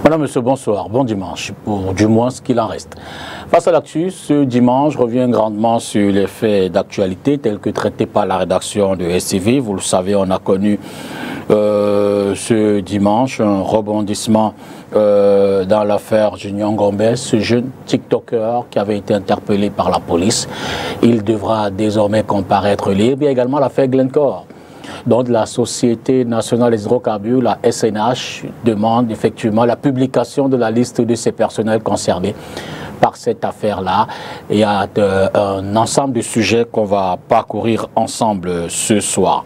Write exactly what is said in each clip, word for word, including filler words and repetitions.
Madame, Monsieur, bonsoir, bon dimanche, pour du moins ce qu'il en reste. Face à l'actu, ce dimanche revient grandement sur les faits d'actualité tels que traités par la rédaction de S C V. Vous le savez, on a connu euh, ce dimanche un rebondissement euh, dans l'affaire Junior Ngombe, ce jeune TikToker qui avait été interpellé par la police. Il devra désormais comparaître libre. Il y a également l'affaire Glencore, dont la Société nationale des hydrocarbures, la S N H, demande effectivement la publication de la liste de ces personnels concernés par cette affaire-là. Il y a de, un ensemble de sujets qu'on va parcourir ensemble ce soir.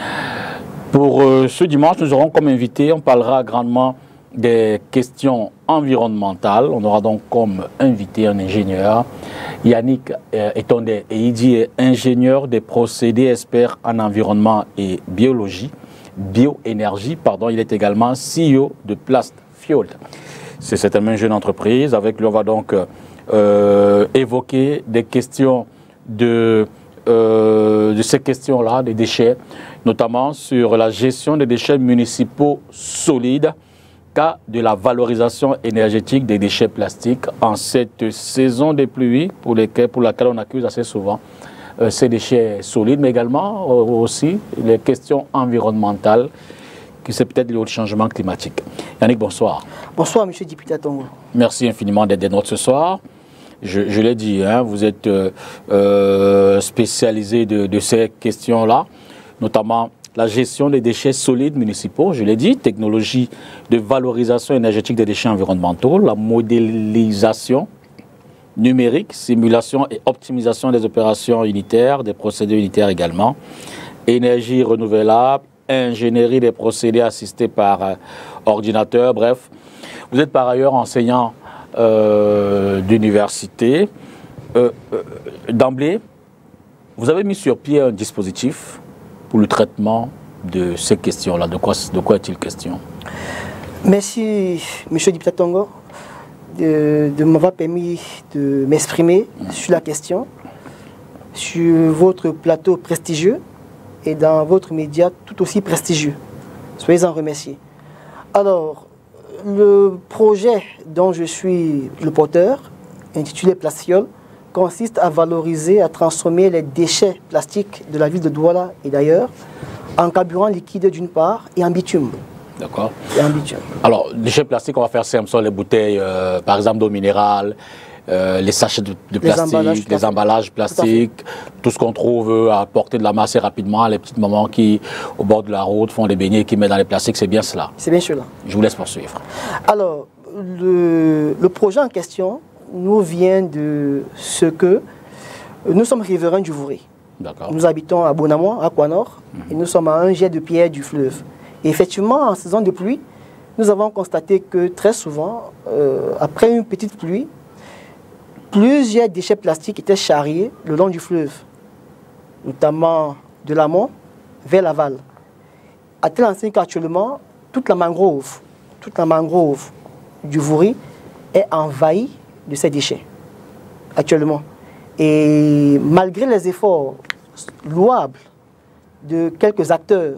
Pour euh, ce dimanche, nous aurons comme invité, on parlera grandement des questions environnementales. On aura donc comme invité un ingénieur, Yannick euh, Etondé, et il dit ingénieur des procédés, expert en environnement et biologie, bioénergie, pardon. Il est également C E O de Plastfuel. C'est certainement une jeune entreprise. Avec lui, on va donc euh, évoquer des questions de, euh, de ces questions-là, des déchets, notamment sur la gestion des déchets municipaux solides, cas de la valorisation énergétique des déchets plastiques en cette saison des pluies pour, lesquelles, pour laquelle on accuse assez souvent euh, ces déchets solides, mais également euh, aussi les questions environnementales, qui c'est peut-être lié au changement climatique. Yannick, bonsoir. Bonsoir, monsieur député Tongo. Merci infiniment d'être des nôtres ce soir. Je, je l'ai dit, hein, vous êtes euh, euh, spécialisé de, de ces questions-là, notamment la gestion des déchets solides municipaux, je l'ai dit, technologie de valorisation énergétique des déchets environnementaux, la modélisation numérique, simulation et optimisation des opérations unitaires, des procédés unitaires également, énergie renouvelable, ingénierie des procédés assistés par euh, ordinateur, bref. Vous êtes par ailleurs enseignant euh, d'université. Euh, euh, D'emblée, vous avez mis sur pied un dispositif pour le traitement de ces questions-là. De quoi, de quoi est-il question? Merci, monsieur le député Tongo, de, de m'avoir permis de m'exprimer mmh. sur la question, sur votre plateau prestigieux et dans votre média tout aussi prestigieux. Soyez-en remerciés. Alors, le projet dont je suis le porteur, intitulé Plastfuel, consiste à valoriser, à transformer les déchets plastiques de la ville de Douala et d'ailleurs en carburant liquide d'une part et en bitume. D'accord. Et en bitume. Alors, déchets plastiques, on va faire simple, les bouteilles, euh, par exemple, d'eau minérale, euh, les sachets de, de les plastique, emballages les emballages plastiques, tout, tout ce qu'on trouve à portée de la main assez rapidement, les petites mamans qui, au bord de la route, font des beignets qui mettent dans les plastiques, c'est bien cela. C'est bien cela. Je vous laisse poursuivre. Alors, le, le projet en question nous vient de ce que nous sommes riverains du Vouré. Nous habitons à Bonamoi, à Kouanor, mm-hmm. et nous sommes à un jet de pierre du fleuve. Et effectivement, en saison de pluie, nous avons constaté que très souvent, euh, après une petite pluie, plusieurs déchets plastiques étaient charriés le long du fleuve, notamment de l'amont vers l'aval. À tel enseigne qu'actuellement, toute la mangrove, toute la mangrove du Vouré est envahie de ces déchets, actuellement. Et malgré les efforts louables de quelques acteurs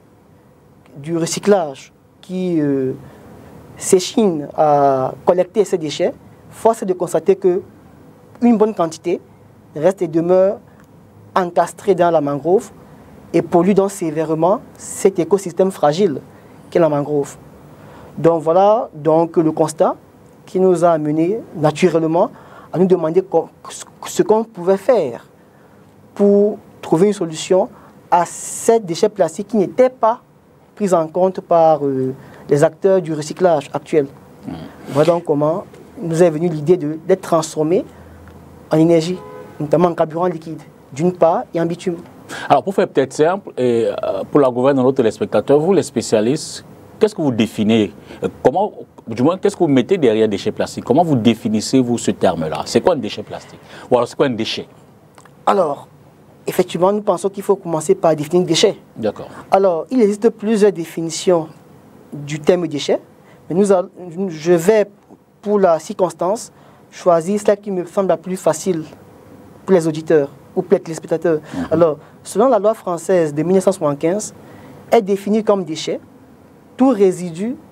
du recyclage qui euh, s'échinent à collecter ces déchets, force est de constater qu'une bonne quantité reste et demeure encastrée dans la mangrove et pollue donc sévèrement cet écosystème fragile qu'est la mangrove. Donc voilà donc le constat qui nous a amené naturellement à nous demander ce qu'on pouvait faire pour trouver une solution à ces déchets plastiques qui n'étaient pas pris en compte par euh, les acteurs du recyclage actuel. Mmh. Voilà donc comment nous est venue l'idée d'être transformés en énergie, notamment en carburant liquide, d'une part, et en bitume. Alors pour faire peut-être simple, et euh, pour la gouverne de nos téléspectateurs, vous les spécialistes, qu'est-ce que vous définissez, comment, du moins, qu'est-ce que vous mettez derrière déchets plastiques? Comment vous définissez-vous ce terme-là? C'est quoi un déchet plastique? Ou alors c'est quoi un déchet? Alors, effectivement, nous pensons qu'il faut commencer par définir déchet. D'accord. Alors, il existe plusieurs définitions du terme déchet, mais nous allons, je vais, pour la circonstance, choisir celle qui me semble la plus facile pour les auditeurs ou pour les téléspectateurs. Mmh. Alors, selon la loi française de mille neuf cent soixante-quinze, est définie comme déchet tout résidu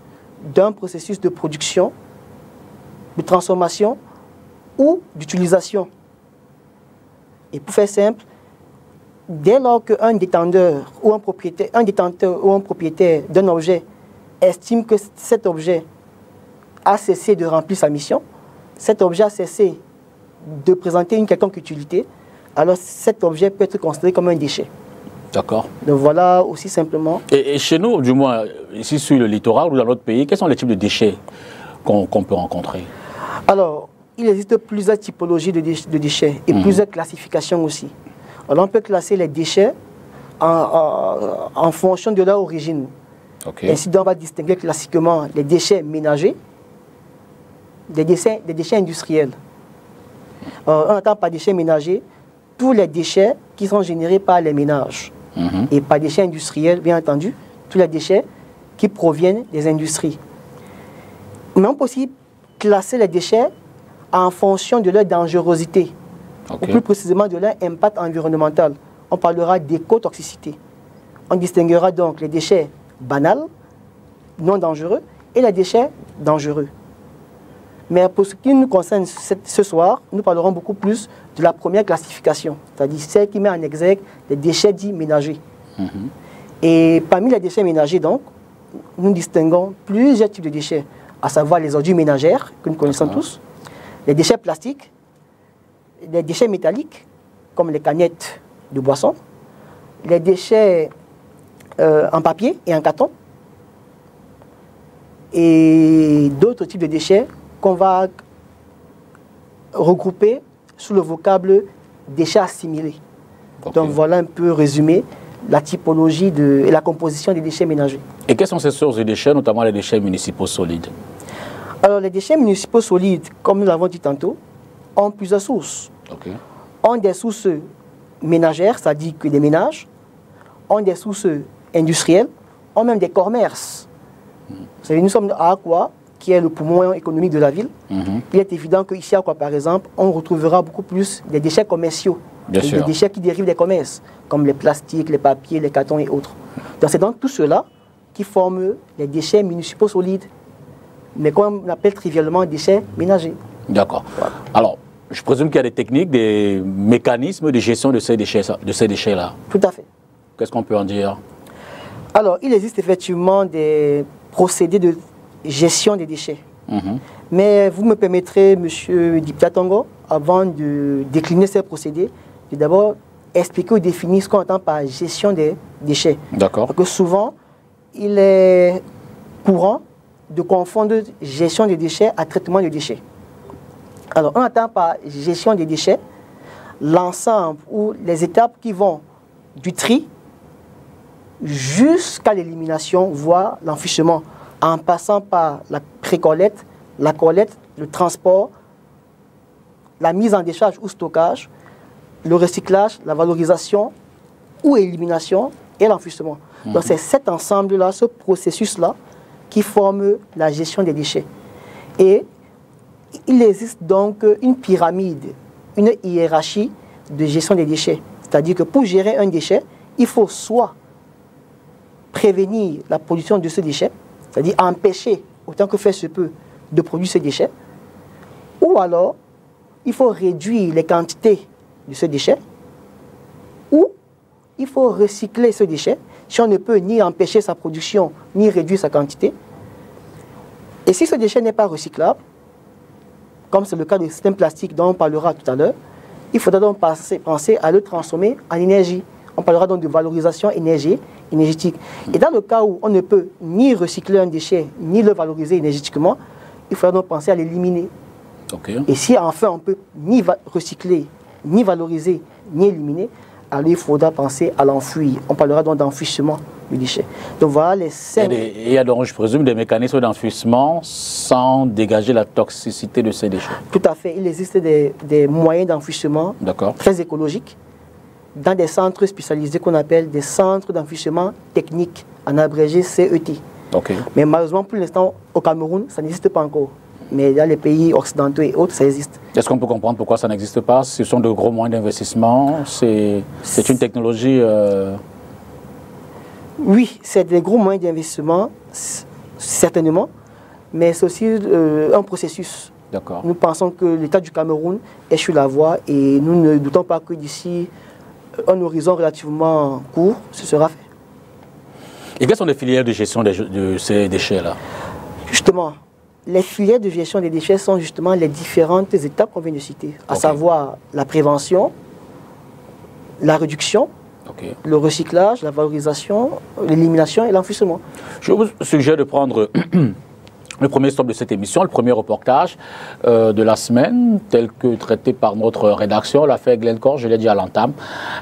d'un processus de production, de transformation ou d'utilisation. Et pour faire simple, dès lors qu'un détenteur ou un propriétaire, un détenteur ou un propriétaire d'un objet estime que cet objet a cessé de remplir sa mission, cet objet a cessé de présenter une quelconque utilité, alors cet objet peut être considéré comme un déchet. D'accord. Donc voilà aussi simplement. Et, et chez nous, du moins, ici sur le littoral ou dans d'autres pays, quels sont les types de déchets qu'on qu'on peut rencontrer? Alors, il existe plusieurs typologies de, déch de déchets et mmh. plusieurs classifications aussi. Alors on peut classer les déchets en, en, en fonction de leur origine. Okay. Ainsi, on va distinguer classiquement les déchets ménagers des déchets, des déchets industriels. Euh, on entend par déchets ménagers tous les déchets qui sont générés par les ménages. Mmh. Et par déchets industriels, bien entendu, tous les déchets qui proviennent des industries. Mais on peut aussi classer les déchets en fonction de leur dangerosité, okay. ou plus précisément de leur impact environnemental. On parlera d'écotoxicité. On distinguera donc les déchets banals, non dangereux, et les déchets dangereux. Mais pour ce qui nous concerne ce soir, nous parlerons beaucoup plus de la première classification, c'est-à-dire celle qui met en exergue les déchets dits ménagers. Mm-hmm. Et parmi les déchets ménagers, donc, nous distinguons plusieurs types de déchets, à savoir les ordures ménagères, que nous connaissons ah. tous, les déchets plastiques, les déchets métalliques, comme les canettes de boissons, les déchets euh, en papier et en carton, et d'autres types de déchets qu'on va regrouper sous le vocable déchets assimilés. Okay. Donc voilà un peu résumé la typologie de, et la composition des déchets ménagers. Et quelles sont ces sources de déchets, notamment les déchets municipaux solides? Alors les déchets municipaux solides, comme nous l'avons dit tantôt, ont plusieurs sources. Okay. Ont des sources ménagères, c'est-à-dire que des ménages, ont des sources industrielles, ont même des commerces. Mm. Vous savez, nous sommes à Akwa, qui est le poumon économique de la ville. Mm-hmm. Il est évident qu'ici à Akwa, par exemple, on retrouvera beaucoup plus des déchets commerciaux, des déchets qui dérivent des commerces, comme les plastiques, les papiers, les cartons et autres. Donc c'est donc tout cela qui forme les déchets municipaux solides, mais qu'on appelle trivialement déchets ménagers. D'accord. Voilà. Alors, je présume qu'il y a des techniques, des mécanismes de gestion de ces déchets, de ces déchets-là. Tout à fait. Qu'est-ce qu'on peut en dire? Alors, il existe effectivement des procédés de gestion des déchets. Mm-hmm. Mais vous me permettrez, M. Diptatongo, avant de décliner ces procédés, de d'abord expliquer ou définir ce qu'on entend par gestion des déchets. D'accord. Parce que souvent, il est courant de confondre gestion des déchets à traitement des déchets. Alors, on entend par gestion des déchets l'ensemble ou les étapes qui vont du tri jusqu'à l'élimination, voire l'enfouissement, en passant par la pré-collecte, la collecte, le transport, la mise en décharge ou stockage, le recyclage, la valorisation ou élimination et l'enfouissement. Mmh. Donc c'est cet ensemble-là, ce processus-là, qui forme la gestion des déchets. Et il existe donc une pyramide, une hiérarchie de gestion des déchets. C'est-à-dire que pour gérer un déchet, il faut soit prévenir la production de ce déchet, c'est-à-dire empêcher, autant que faire se peut, de produire ce déchet, ou alors il faut réduire les quantités de ce déchet, ou il faut recycler ce déchet si on ne peut ni empêcher sa production, ni réduire sa quantité. Et si ce déchet n'est pas recyclable, comme c'est le cas du système plastique dont on parlera tout à l'heure, il faudra donc penser, penser à le transformer en énergie. On parlera donc de valorisation énergie, énergétique. Et dans le cas où on ne peut ni recycler un déchet, ni le valoriser énergétiquement, il faudra donc penser à l'éliminer. Okay. Et si enfin on ne peut ni recycler, ni valoriser, ni éliminer, alors il faudra penser à l'enfouir. On parlera donc d'enfouissement du déchet. Donc voilà les cinq... Il y a donc, je présume, des mécanismes d'enfouissement sans dégager la toxicité de ces déchets. Tout à fait. Il existe des, des moyens d'enfouissement très écologiques dans des centres spécialisés qu'on appelle des centres d'enfouissement technique, en abrégé C E T. Okay. Mais malheureusement, pour l'instant, au Cameroun, ça n'existe pas encore. Mais dans les pays occidentaux et autres, ça existe. Est-ce qu'on peut comprendre pourquoi ça n'existe pas? Ce sont de gros moyens d'investissement? C'est une technologie... Euh... Oui, c'est des gros moyens d'investissement, certainement. mais c'est aussi euh, un processus. Nous pensons que l'État du Cameroun est sur la voie et nous ne doutons pas que d'ici un horizon relativement court, ce sera fait. Et quelles sont les filières de gestion de, de ces déchets-là? Justement, les filières de gestion des déchets sont justement les différentes étapes qu'on vient de citer, à okay. savoir la prévention, la réduction, okay. le recyclage, la valorisation, l'élimination et l'enfouissement. Je vous suggère de prendre le premier stop de cette émission, le premier reportage euh, de la semaine, tel que traité par notre rédaction, l'affaire Glencore, je l'ai dit à l'entame,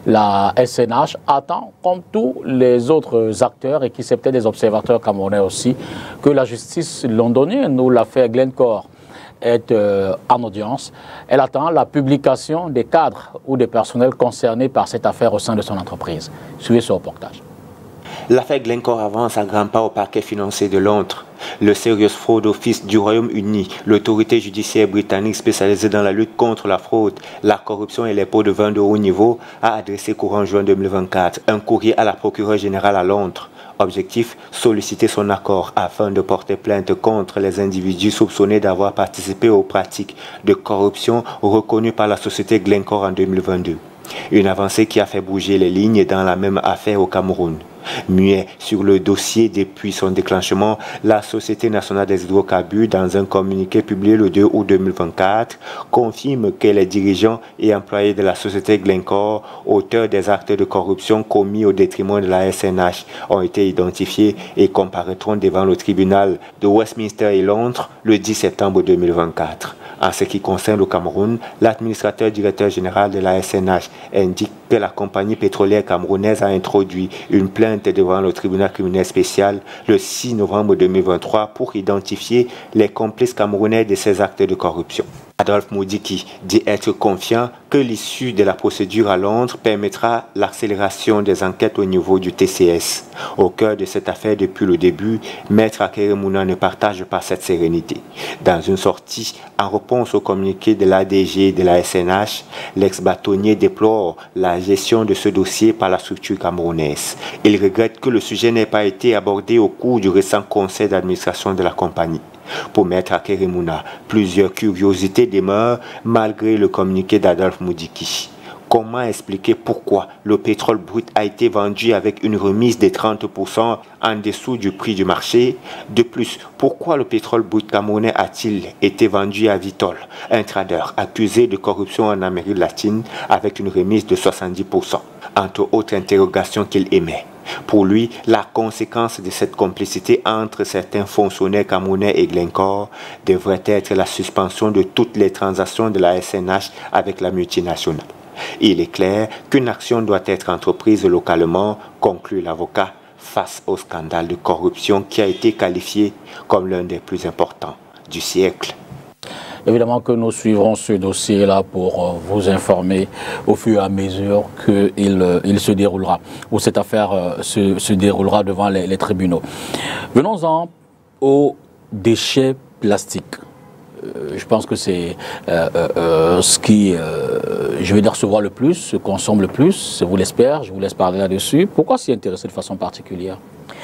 la S N H attend, comme tous les autres acteurs, et qui c'est peut-être des observateurs camerounais aussi, que la justice londonienne, où l'affaire Glencore est euh, en audience, elle attend la publication des cadres ou des personnels concernés par cette affaire au sein de son entreprise. Suivez ce reportage. L'affaire Glencore avance à grands pas au parquet financier de Londres. Le Serious Fraud Office du Royaume-Uni, l'autorité judiciaire britannique spécialisée dans la lutte contre la fraude, la corruption et les pots de vin de haut niveau, a adressé courant juin deux mille vingt-quatre un courrier à la procureure générale à Londres. Objectif, solliciter son accord afin de porter plainte contre les individus soupçonnés d'avoir participé aux pratiques de corruption reconnues par la société Glencore en deux mille vingt-deux. Une avancée qui a fait bouger les lignes dans la même affaire au Cameroun. Muet sur le dossier depuis son déclenchement, la Société nationale des hydrocarbures, dans un communiqué publié le deux août deux mille vingt-quatre, confirme que les dirigeants et employés de la société Glencore, auteurs des actes de corruption commis au détriment de la S N H, ont été identifiés et comparaîtront devant le tribunal de Westminster et Londres le dix septembre deux mille vingt-quatre. En ce qui concerne le Cameroun, l'administrateur directeur général de la S N H indique que la compagnie pétrolière camerounaise a introduit une plainte devant le tribunal criminel spécial le six novembre deux mille vingt-trois pour identifier les complices camerounais de ces actes de corruption. Adolphe Moudiki dit être confiant que l'issue de la procédure à Londres permettra l'accélération des enquêtes au niveau du T C S. Au cœur de cette affaire depuis le début, Maître Akeremouna ne partage pas cette sérénité. Dans une sortie en réponse au communiqué de l'A D G et de la S N H, l'ex-bâtonnier déplore la gestion de ce dossier par la structure camerounaise. Il regrette que le sujet n'ait pas été abordé au cours du récent conseil d'administration de la compagnie. Pour Maître Akeremouna, plusieurs curiosités demeurent malgré le communiqué d'Adolphe Moudiki. Comment expliquer pourquoi le pétrole brut a été vendu avec une remise de trente pour cent en dessous du prix du marché? De plus, pourquoi le pétrole brut camerounais a-t-il été vendu à Vitol, un trader accusé de corruption en Amérique latine avec une remise de soixante-dix pour cent? Entre autres interrogations qu'il émet. Pour lui, la conséquence de cette complicité entre certains fonctionnaires camerounais et Glencore devrait être la suspension de toutes les transactions de la S N H avec la multinationale. Il est clair qu'une action doit être entreprise localement, conclut l'avocat, face au scandale de corruption qui a été qualifié comme l'un des plus importants du siècle. Évidemment que nous suivrons ce dossier-là pour vous informer au fur et à mesure qu'il il se déroulera, ou cette affaire se, se déroulera devant les, les tribunaux. Venons-en aux déchets plastiques. Euh, je pense que c'est euh, euh, ce qui, euh, je vais dire, se voit le plus, se consomme le plus, je vous l'espère, je vous laisse parler là-dessus. Pourquoi s'y intéresser de façon particulière?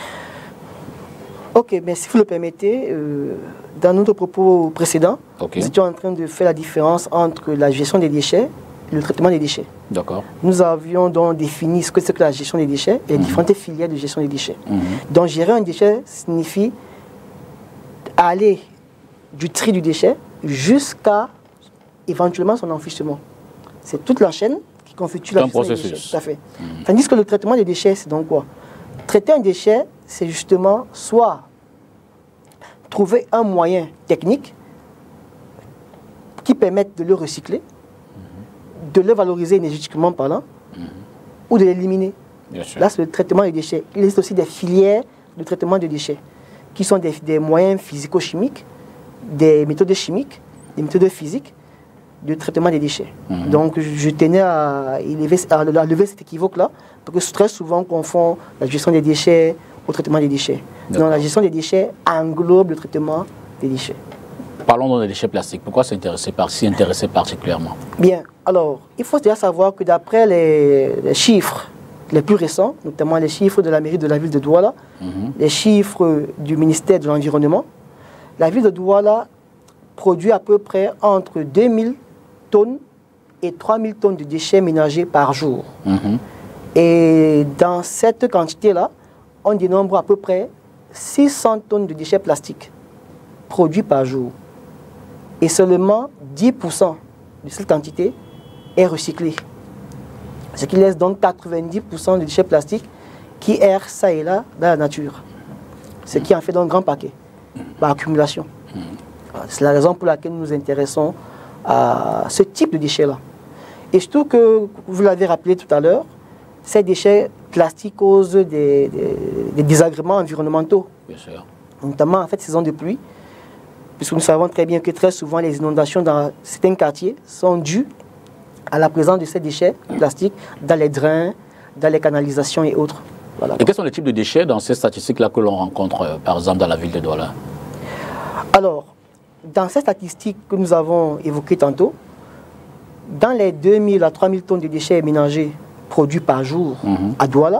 Ok, mais si vous le permettez, euh, dans notre propos précédent, okay. nous étions en train de faire la différence entre la gestion des déchets et le traitement des déchets. D'accord. Nous avions donc défini ce que c'est que la gestion des déchets et les mmh. différentes filières de gestion des déchets. Mmh. Donc gérer un déchet signifie aller du tri du déchet jusqu'à éventuellement son enfouissement. C'est toute la chaîne qui constitue la gestion des déchets. Tout à fait. Mmh. Tandis que le traitement des déchets, c'est donc quoi? Traiter un déchet, c'est justement soit trouver un moyen technique qui permette de le recycler, mmh. de le valoriser énergétiquement parlant, mmh. ou de l'éliminer. Là, c'est le traitement des déchets. Il existe aussi des filières de traitement des déchets, qui sont des, des moyens physico-chimiques, des méthodes chimiques, des méthodes physiques de traitement des déchets. Mmh. Donc, je tenais à, élever, à lever cet équivoque-là, parce que très souvent, on confond la gestion des déchets au traitement des déchets. Donc, la gestion des déchets englobe le traitement des déchets. Parlons donc des déchets plastiques. Pourquoi s'y intéresser, par, s'y intéresser particulièrement? Bien, alors, il faut déjà savoir que d'après les, les chiffres les plus récents, notamment les chiffres de la mairie de la ville de Douala, mmh. les chiffres du ministère de l'Environnement, La ville de Douala produit à peu près entre deux mille tonnes et trois mille tonnes de déchets ménagers par jour. Mm-hmm. Et dans cette quantité-là, on dénombre à peu près six cents tonnes de déchets plastiques produits par jour. Et seulement dix pour cent de cette quantité est recyclée. Ce qui laisse donc quatre-vingt-dix pour cent de déchets plastiques qui errent ça et là dans la nature. Ce qui en fait donc un grand paquet par accumulation. C'est la raison pour laquelle nous nous intéressons à ce type de déchets-là. Et surtout que, vous l'avez rappelé tout à l'heure, ces déchets plastiques causent des, des, des désagréments environnementaux. Bien sûr. Notamment en fait saison de pluie, puisque nous savons très bien que très souvent les inondations dans certains quartiers sont dues à la présence de ces déchets plastiques dans les drains, dans les canalisations et autres. Voilà. Et quels sont les types de déchets dans ces statistiques-là que l'on rencontre, euh, par exemple, dans la ville de Douala? Alors, dans ces statistiques que nous avons évoquées tantôt, dans les deux mille à trois mille tonnes de déchets ménagers produits par jour mm-hmm. à Douala,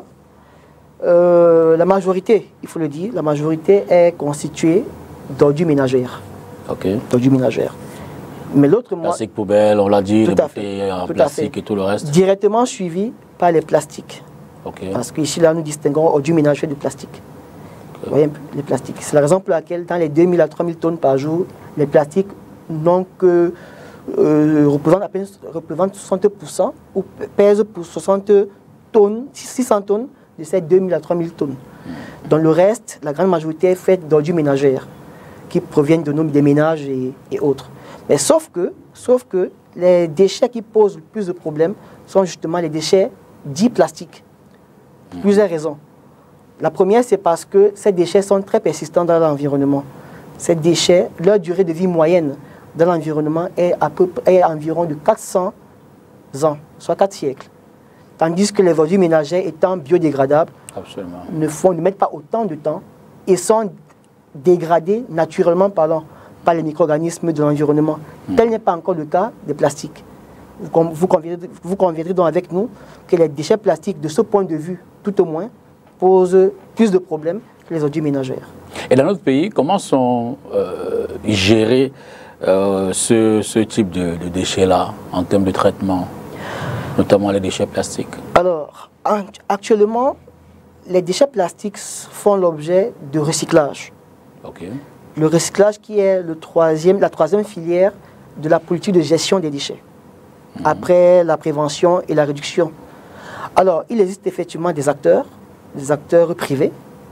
euh, la majorité, il faut le dire, la majorité est constituée d'ordures ménagères. Ok. D'ordures ménagères. Mais l'autre mois... Plastique poubelle, on l'a dit, les bouteilles en plastique et tout le reste. Directement suivi par les plastiques. Okay. Parce qu'ici, là, nous distinguons ordures ménagères de plastique. Okay. Vous voyez, les plastiques. C'est la raison pour laquelle, dans les deux mille à trois mille tonnes par jour, les plastiques n'ont que, euh, représentent à peine représentent soixante pour cent ou pèsent pour soixante tonnes, six cents tonnes de ces deux mille à trois mille tonnes. Mm. Dans le reste, la grande majorité est faite d'ordures ménagères qui proviennent de nos des ménages et, et autres. Mais sauf que, sauf que les déchets qui posent le plus de problèmes sont justement les déchets dits plastiques. Pour plusieurs raisons. La première, c'est parce que ces déchets sont très persistants dans l'environnement. Ces déchets, leur durée de vie moyenne dans l'environnement est, à peu, est environ de quatre cents ans, soit quatre siècles. Tandis que les ordures ménagères étant biodégradables, Absolument. Ne, font, ne mettent pas autant de temps et sont dégradées naturellement parlant par les micro-organismes de l'environnement. Mmh. Tel n'est pas encore le cas des plastiques. Vous, vous, conviendrez, vous conviendrez donc avec nous que les déchets plastiques, de ce point de vue, tout au moins, posent plus de problèmes que les ordures ménagères. Et dans notre pays, comment sont euh, gérés euh, ce, ce type de, de déchets-là en termes de traitement, notamment les déchets plastiques? Alors, actuellement, les déchets plastiques font l'objet de recyclage. Okay. Le recyclage qui est le troisième, la troisième filière de la politique de gestion des déchets, mmh. après la prévention et la réduction. Alors, il existe effectivement des acteurs, des acteurs privés,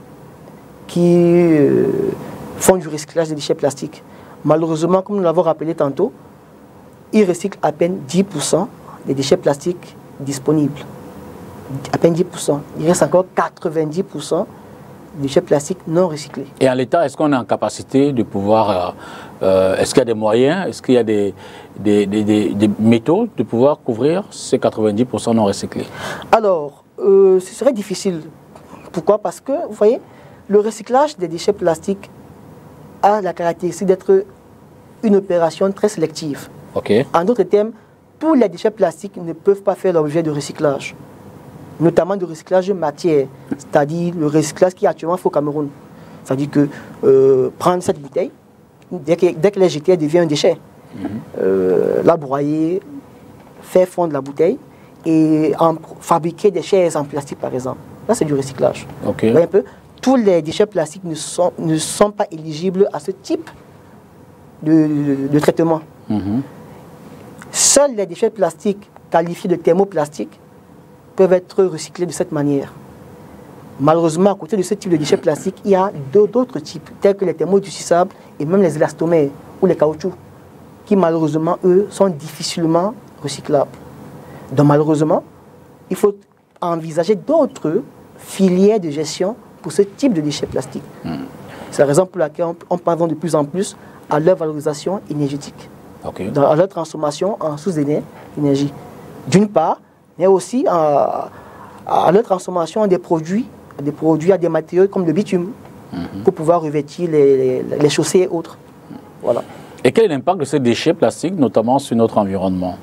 qui euh, font du recyclage des déchets plastiques. Malheureusement, comme nous l'avons rappelé tantôt, ils recyclent à peine dix pour cent des déchets plastiques disponibles. À peine dix pour cent. Il reste encore quatre-vingt-dix pour cent de déchets plastiques non recyclés. Et en l'état, est-ce qu'on est en capacité de pouvoir... Euh, euh, est-ce qu'il y a des moyens, est-ce qu'il y a des, des, des, des, des méthodes de pouvoir couvrir ces quatre-vingt-dix pour cent non recyclés? Alors, euh, ce serait difficile. Pourquoi? Parce que, vous voyez, le recyclage des déchets plastiques a la caractéristique d'être une opération très sélective. Okay. En d'autres termes, tous les déchets plastiques ne peuvent pas faire l'objet de recyclage, notamment de recyclage de matière, c'est-à-dire le recyclage qui est actuellement fait au Cameroun. C'est-à-dire que euh, prendre cette bouteille, dès qu'elle dès qu'elle est jetée, elle devient un déchet. Mm-hmm. euh, la broyer, faire fondre la bouteille et en fabriquer des chaises en plastique, par exemple. Là, c'est du recyclage. Okay. Vous voyez un peu, tous les déchets plastiques ne sont, ne sont pas éligibles à ce type de, de, de traitement. Mm-hmm. Seuls les déchets plastiques qualifiés de thermoplastiques peuvent être recyclés de cette manière. Malheureusement, à côté de ce type de déchets plastiques, il y a d'autres types, tels que les thermodurcissables et même les élastomères ou les caoutchoucs, qui malheureusement, eux, sont difficilement recyclables. Donc malheureusement, il faut envisager d'autres filières de gestion pour ce type de déchets plastiques. Mmh. C'est la raison pour laquelle on, on pense de plus en plus à leur valorisation énergétique, okay. dans, à leur transformation en source d'énergie. D'une part, mais aussi à, à leur transformation en des produits, des produits à des matériaux comme le bitume, mmh. pour pouvoir revêtir les, les, les chaussées et autres. Voilà. Et quel est l'impact de ces déchets plastiques, notamment sur notre environnement?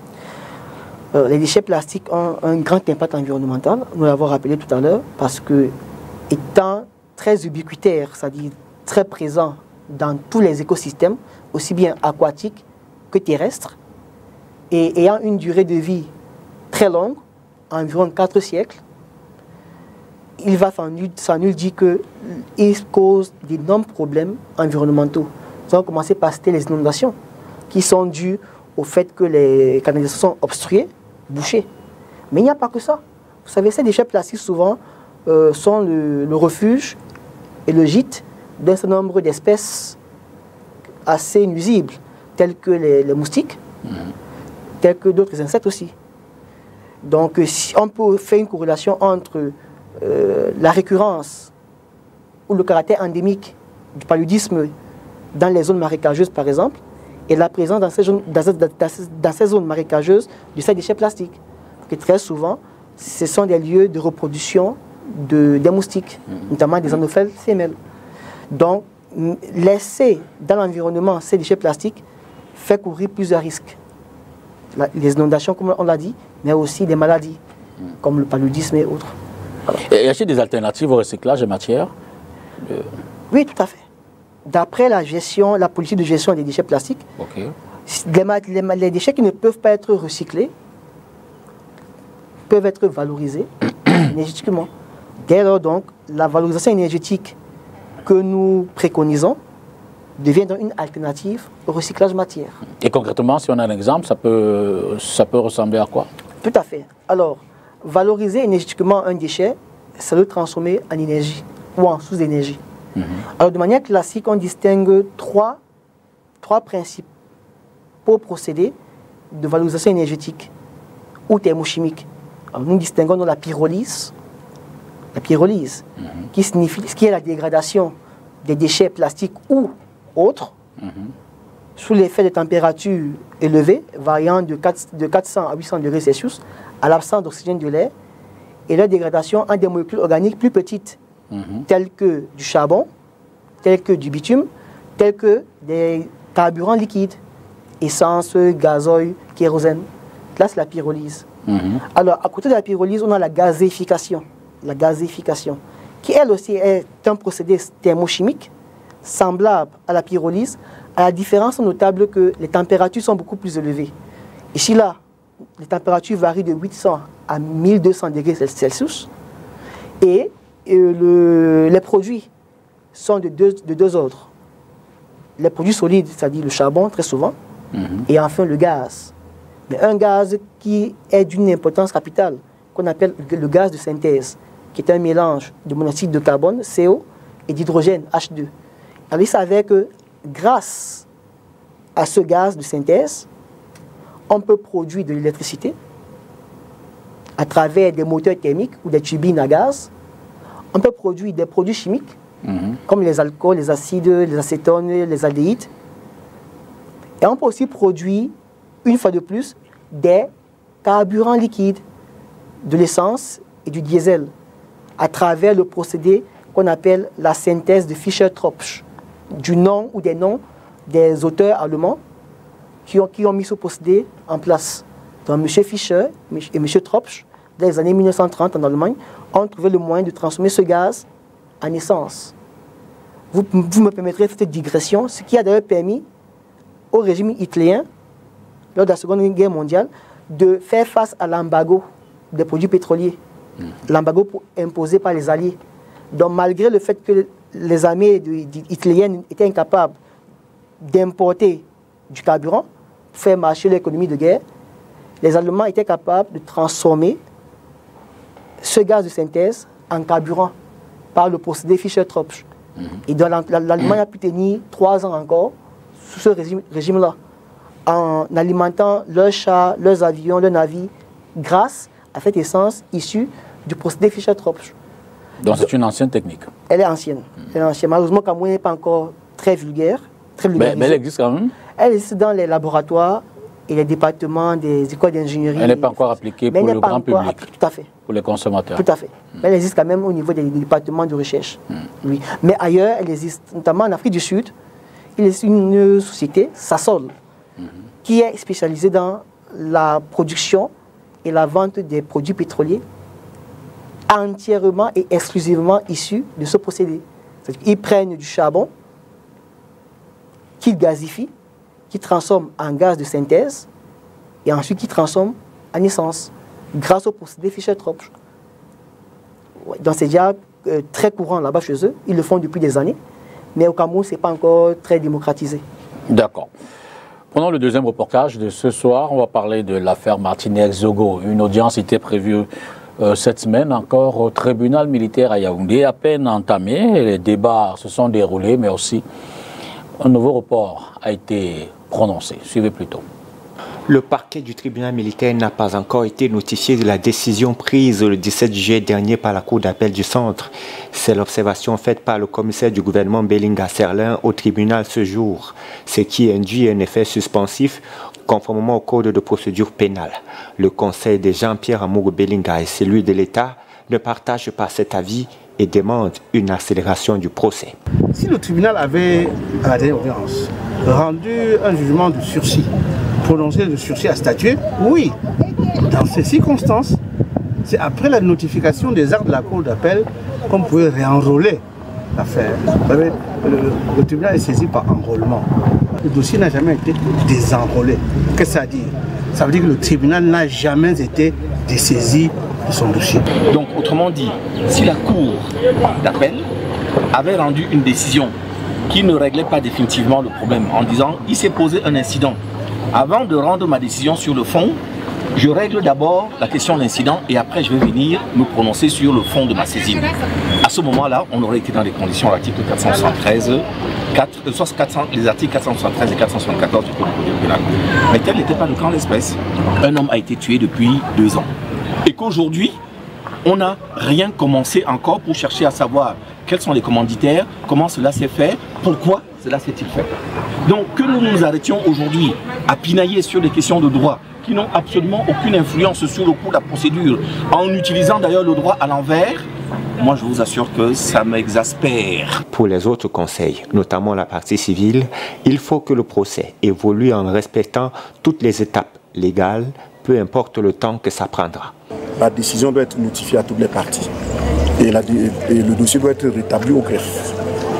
euh, Les déchets plastiques ont un grand impact environnemental, nous l'avons rappelé tout à l'heure, parce que, étant très ubiquitaires, c'est-à-dire très présents dans tous les écosystèmes, aussi bien aquatiques que terrestres, et ayant une durée de vie très longue, environ quatre siècles. Il va sans nul, sans nul dire qu'il cause d'énormes problèmes environnementaux. Nous allons commencer par citer les inondations, qui sont dues au fait que les canalisations sont obstruées, bouchées. Mais il n'y a pas que ça. Vous savez, ces déchets plastiques, souvent, euh, sont le, le refuge et le gîte d'un certain nombre d'espèces assez nuisibles, telles que les, les moustiques, mmh. tels que d'autres insectes aussi. Donc, si on peut faire une corrélation entre euh, la récurrence ou le caractère endémique du paludisme dans les zones marécageuses, par exemple, et la présence dans ces, zones, dans, dans, dans ces zones marécageuses de ces déchets plastiques. Parce que très souvent, ce sont des lieux de reproduction de, des moustiques, mmh. notamment des anophèles femelles. Donc, laisser dans l'environnement ces déchets plastiques fait courir plusieurs risques. La, les inondations, comme on l'a dit, mais aussi des maladies, mmh. comme le paludisme et autres. Voilà. Et y a-t-il des alternatives au recyclage des matières de... Oui, tout à fait. D'après la gestion, la politique de gestion des déchets plastiques, okay. les, les, les déchets qui ne peuvent pas être recyclés peuvent être valorisés énergétiquement. Dès lors, donc, la valorisation énergétique que nous préconisons devient donc une alternative au recyclage matière. Et concrètement, si on a un exemple, ça peut, ça peut ressembler à quoi? Tout à fait. Alors, valoriser énergétiquement un déchet, c'est le transformer en énergie ou en sous-énergie. Mm-hmm. Alors, de manière classique, on distingue trois, trois principaux procédés de valorisation énergétique ou thermochimique. Alors, nous distinguons la pyrolyse, la pyrolyse, mm-hmm. qui signifie, ce qui est la dégradation des déchets plastiques ou autres, mm-hmm. sous l'effet de températures élevées, variant de, quatre, de quatre cents à huit cents degrés Celsius, à l'absence d'oxygène de l'air, et leur dégradation en des molécules organiques plus petites, mm-hmm. telles que du charbon, telles que du bitume, telles que des carburants liquides, essence, gazoil, kérosène. Là, c'est la pyrolyse. Mm-hmm. Alors, à côté de la pyrolyse, on a la gazéification. La gazéification, qui elle aussi est un procédé thermochimique, semblable à la pyrolyse, à la différence notable que les températures sont beaucoup plus élevées. Ici, là, les températures varient de huit cents à mille deux cents degrés Celsius, et, et le, les produits sont de deux, de deux ordres. Les produits solides, c'est-à-dire le charbon, très souvent, mm-hmm. et enfin le gaz. Mais un gaz qui est d'une importance capitale, qu'on appelle le gaz de synthèse, qui est un mélange de monoxyde de carbone, C O, et d'hydrogène, H deux. Alors, il s'avère que grâce à ce gaz de synthèse, on peut produire de l'électricité à travers des moteurs thermiques ou des turbines à gaz. On peut produire des produits chimiques, mm-hmm. comme les alcools, les acides, les acétones, les aldéhydes. Et on peut aussi produire, une fois de plus, des carburants liquides, de l'essence et du diesel, à travers le procédé qu'on appelle la synthèse de Fischer-Tropsch, du nom ou des noms des auteurs allemands qui ont, qui ont mis ce procédé en place. Donc M. Fischer et M. Tropsch, dans les années mille neuf cent trente en Allemagne, ont trouvé le moyen de transformer ce gaz en essence. Vous, vous me permettrez cette digression, ce qui a d'ailleurs permis au régime hitlérien, lors de la Seconde Guerre mondiale, de faire face à l'embargo des produits pétroliers, mmh. l'embargo imposé par les Alliés. Donc malgré le fait que les armées hitlériennes étaient incapables d'importer du carburant pour faire marcher l'économie de guerre, les Allemands étaient capables de transformer ce gaz de synthèse en carburant par le procédé Fischer-Tropsch. Mmh. Et donc l'Allemagne a pu tenir trois ans encore sous ce régime, régime-là, en alimentant leurs chars, leurs avions, leurs navires, grâce à cette essence issue du procédé Fischer-Tropsch. Donc c'est une ancienne technique. Elle est ancienne. Mmh. Elle est ancienne. Malheureusement, Cameroun n'est pas encore très vulgaire. Très mais, mais elle existe quand même. Elle existe dans les laboratoires et les départements des écoles d'ingénierie. Elle n'est pas encore appliquée pour le grand public. Appliquée, tout à fait. Pour les consommateurs. Tout à fait. Mmh. Mais elle existe quand même au niveau des départements de recherche. Mmh. Oui. Mais ailleurs, elle existe, notamment en Afrique du Sud. Il existe une société, Sasol, mmh. qui est spécialisée dans la production et la vente des produits pétroliers entièrement et exclusivement issus de ce procédé. Ils prennent du charbon, qui gazifie, qui transforme en gaz de synthèse et ensuite qui transforme en essence grâce au procédé Fischer-Tropsch. Ouais, donc c'est déjà euh, très courant là-bas chez eux, ils le font depuis des années, mais au Cameroun, ce n'est pas encore très démocratisé. D'accord. Pendant le deuxième reportage de ce soir, on va parler de l'affaire Martinez-Zogo. Une audience était prévue euh, cette semaine encore au tribunal militaire à Yaoundé, à peine entamé. Les débats se sont déroulés, mais aussi un nouveau report a été prononcé. Suivez plutôt. Le parquet du tribunal militaire n'a pas encore été notifié de la décision prise le dix-sept juillet dernier par la Cour d'appel du centre. C'est l'observation faite par le commissaire du gouvernement Belinga Serlin au tribunal ce jour, ce qui induit un effet suspensif conformément au code de procédure pénale. Le conseil de Jean-Pierre Amour Belinga et celui de l'État ne partagent pas cet avis et demandent une accélération du procès. Si le tribunal avait, à la dernière audience, rendu un jugement de sursis, prononcé de sursis à statuer, oui. Dans ces circonstances, c'est après la notification des actes de la Cour d'appel qu'on pouvait réenrôler l'affaire. Vous savez, le, le tribunal est saisi par enrôlement. Le dossier n'a jamais été désenrôlé. Qu'est-ce que ça veut dire? Ça veut dire que le tribunal n'a jamais été dessaisi de son dossier. Donc, autrement dit, si la Cour d'appel avait rendu une décision qui ne réglait pas définitivement le problème en disant il s'est posé un incident, avant de rendre ma décision sur le fond, je règle d'abord la question de l'incident et après je vais venir me prononcer sur le fond de ma saisine. À ce moment-là, on aurait été dans les conditions de l'article quatre cent soixante-treize, quatre, soit quatre cents, les articles quatre cent soixante-treize et quatre cent soixante-quatorze du Code de procédure pénale. Mais tel n'était pas le cas en l'espèce. Un homme a été tué depuis deux ans. Et qu'aujourd'hui, on n'a rien commencé encore pour chercher à savoir quels sont les commanditaires, comment cela s'est fait, pourquoi cela s'est-il fait. Donc que nous nous arrêtions aujourd'hui à pinailler sur des questions de droit qui n'ont absolument aucune influence sur le cours de la procédure, en utilisant d'ailleurs le droit à l'envers, moi je vous assure que ça m'exaspère. Pour les autres conseils, notamment la partie civile, il faut que le procès évolue en respectant toutes les étapes légales, peu importe le temps que ça prendra. La décision doit être notifiée à toutes les parties et, la, et le dossier doit être rétabli au greffe.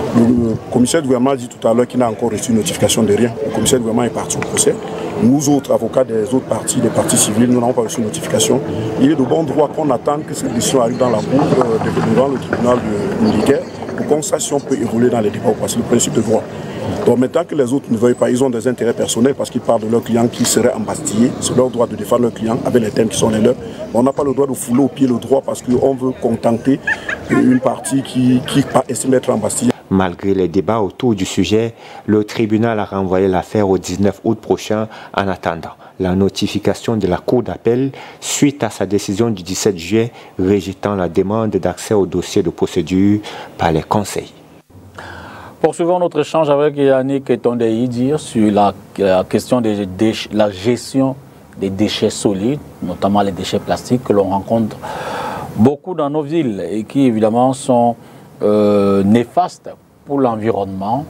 Le commissaire du gouvernement a dit tout à l'heure qu'il n'a encore reçu notification de rien. Le commissaire du gouvernement est parti au procès. Nous autres, avocats des autres parties, des parties civiles, nous n'avons pas reçu notification. Il est de bon droit qu'on attende que cette décision arrive dans la cour, euh, devant le tribunal de militaire, pour qu'on sache si on peut évoluer dans les débats. C'est le principe de droit. Donc maintenant que les autres ne veuillent pas, ils ont des intérêts personnels parce qu'ils parlent de leurs clients qui seraient embastillés. C'est leur droit de défendre leurs clients avec les thèmes qui sont les leurs. On n'a pas le droit de fouler au pied le droit parce qu'on veut contenter une partie qui, qui estime être embastillée. Malgré les débats autour du sujet, le tribunal a renvoyé l'affaire au dix-neuf août prochain en attendant la notification de la Cour d'appel suite à sa décision du dix-sept juillet rejetant la demande d'accès au dossier de procédure par les conseils. Poursuivons notre échange avec Yannick Tondei sur la, la question de la gestion des déchets solides, notamment les déchets plastiques que l'on rencontre beaucoup dans nos villes et qui évidemment sont euh, néfastes pour l'environnement,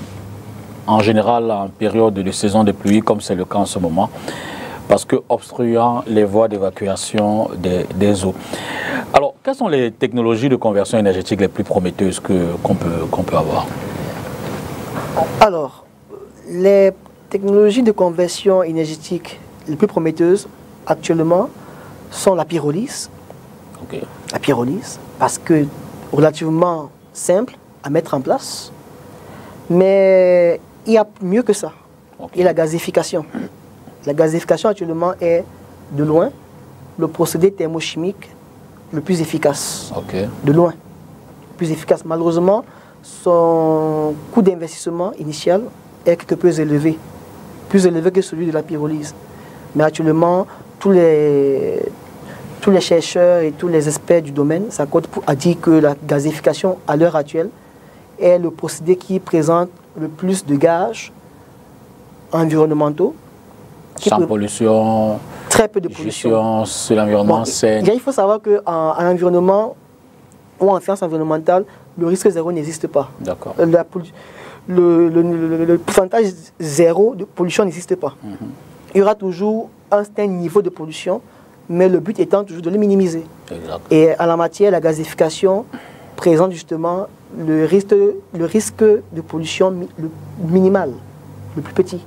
en général en période de saison de pluie, comme c'est le cas en ce moment, parce que obstruant les voies d'évacuation des, des eaux. Alors, quelles sont les technologies de conversion énergétique les plus prometteuses que, qu'on peut, qu'on peut avoir? Alors, les technologies de conversion énergétique les plus prometteuses actuellement sont la pyrolyse. Okay. La pyrolyse, parce que relativement simple à mettre en place, mais il y a mieux que ça. Okay. Et la gazification. La gazification actuellement est de loin le procédé thermochimique le plus efficace. Okay. De loin. Le plus efficace. Malheureusement, son coût d'investissement initial est quelque peu élevé. Plus élevé que celui de la pyrolyse. Mais actuellement, tous les, tous les chercheurs et tous les experts du domaine s'accordent à dire que la gazification, à l'heure actuelle, est le procédé qui présente le plus de gages environnementaux. Sans peut... pollution. Très peu de pollution. Sur l'environnement bon, sain. Il faut savoir qu'en environnement ou en sciences environnementales, le risque zéro n'existe pas. D'accord. Le, le, le, le pourcentage zéro de pollution n'existe pas. Mm-hmm. Il y aura toujours un certain niveau de pollution, mais le but étant toujours de le minimiser. Exact. Et en la matière, la gazification présente justement le risque, le risque de pollution mi, le minimal. le plus petit.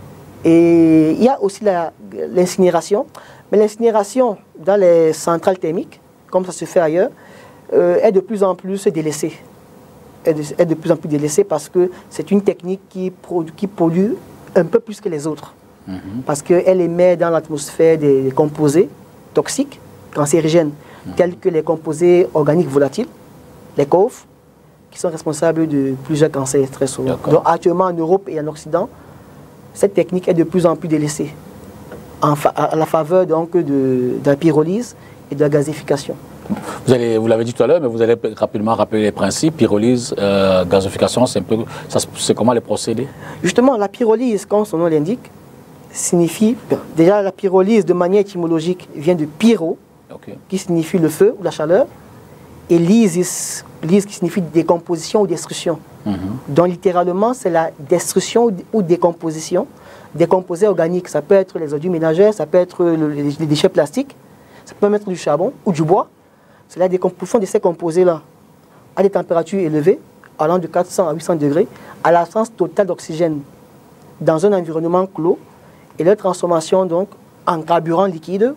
Et il y a aussi l'incinération. Mais l'incinération dans les centrales thermiques, comme ça se fait ailleurs, euh, est de plus en plus délaissée. Est de, est de plus en plus délaissée parce que c'est une technique qui, produ, qui pollue un peu plus que les autres. Mm-hmm. Parce qu'elle émet dans l'atmosphère des, des composés toxiques, cancérigènes, mm-hmm. tels que les composés organiques volatiles, les C O F, qui sont responsables de plusieurs cancers très souvent. Donc actuellement en Europe et en Occident, cette technique est de plus en plus délaissée en fa à la faveur donc de, de la pyrolyse et de la gazification. Vous allez, vous l'avez dit tout à l'heure, mais vous allez rapidement rappeler les principes. Pyrolyse, euh, gazification, c'est un peu, c'est comment les procédés? Justement, la pyrolyse, comme son nom l'indique, signifie, déjà la pyrolyse de manière étymologique vient de pyro, okay. qui signifie le feu ou la chaleur, et lysis, lysis qui signifie décomposition ou destruction. Mm-hmm. Donc littéralement, c'est la destruction ou décomposition des composés organiques. Ça peut être les ordures ménagères, ça peut être le, les, les déchets plastiques, ça peut être du charbon ou du bois. C'est la décomposition de ces composés-là à des températures élevées, allant de quatre cents à huit cents degrés, à l'absence totale d'oxygène dans un environnement clos, et leur transformation donc en carburant liquide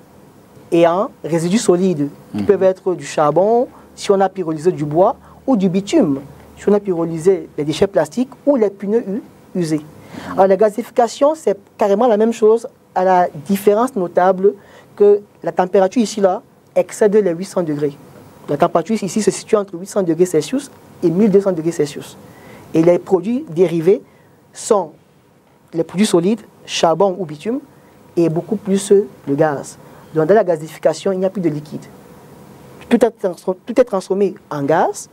et en résidus solides, qui mmh. peuvent être du charbon, si on a pyrolysé du bois, ou du bitume, si on a pyrolysé les déchets plastiques ou les pneus usés. Alors la gazification, c'est carrément la même chose, à la différence notable que la température ici là excède les huit cents degrés. La température ici se situe entre huit cents degrés Celsius et mille deux cents degrés Celsius. Et les produits dérivés sont les produits solides, charbon ou bitume, et beaucoup plus le gaz. Donc dans la gazification, il n'y a plus de liquide. Tout est, tout est transformé en gaz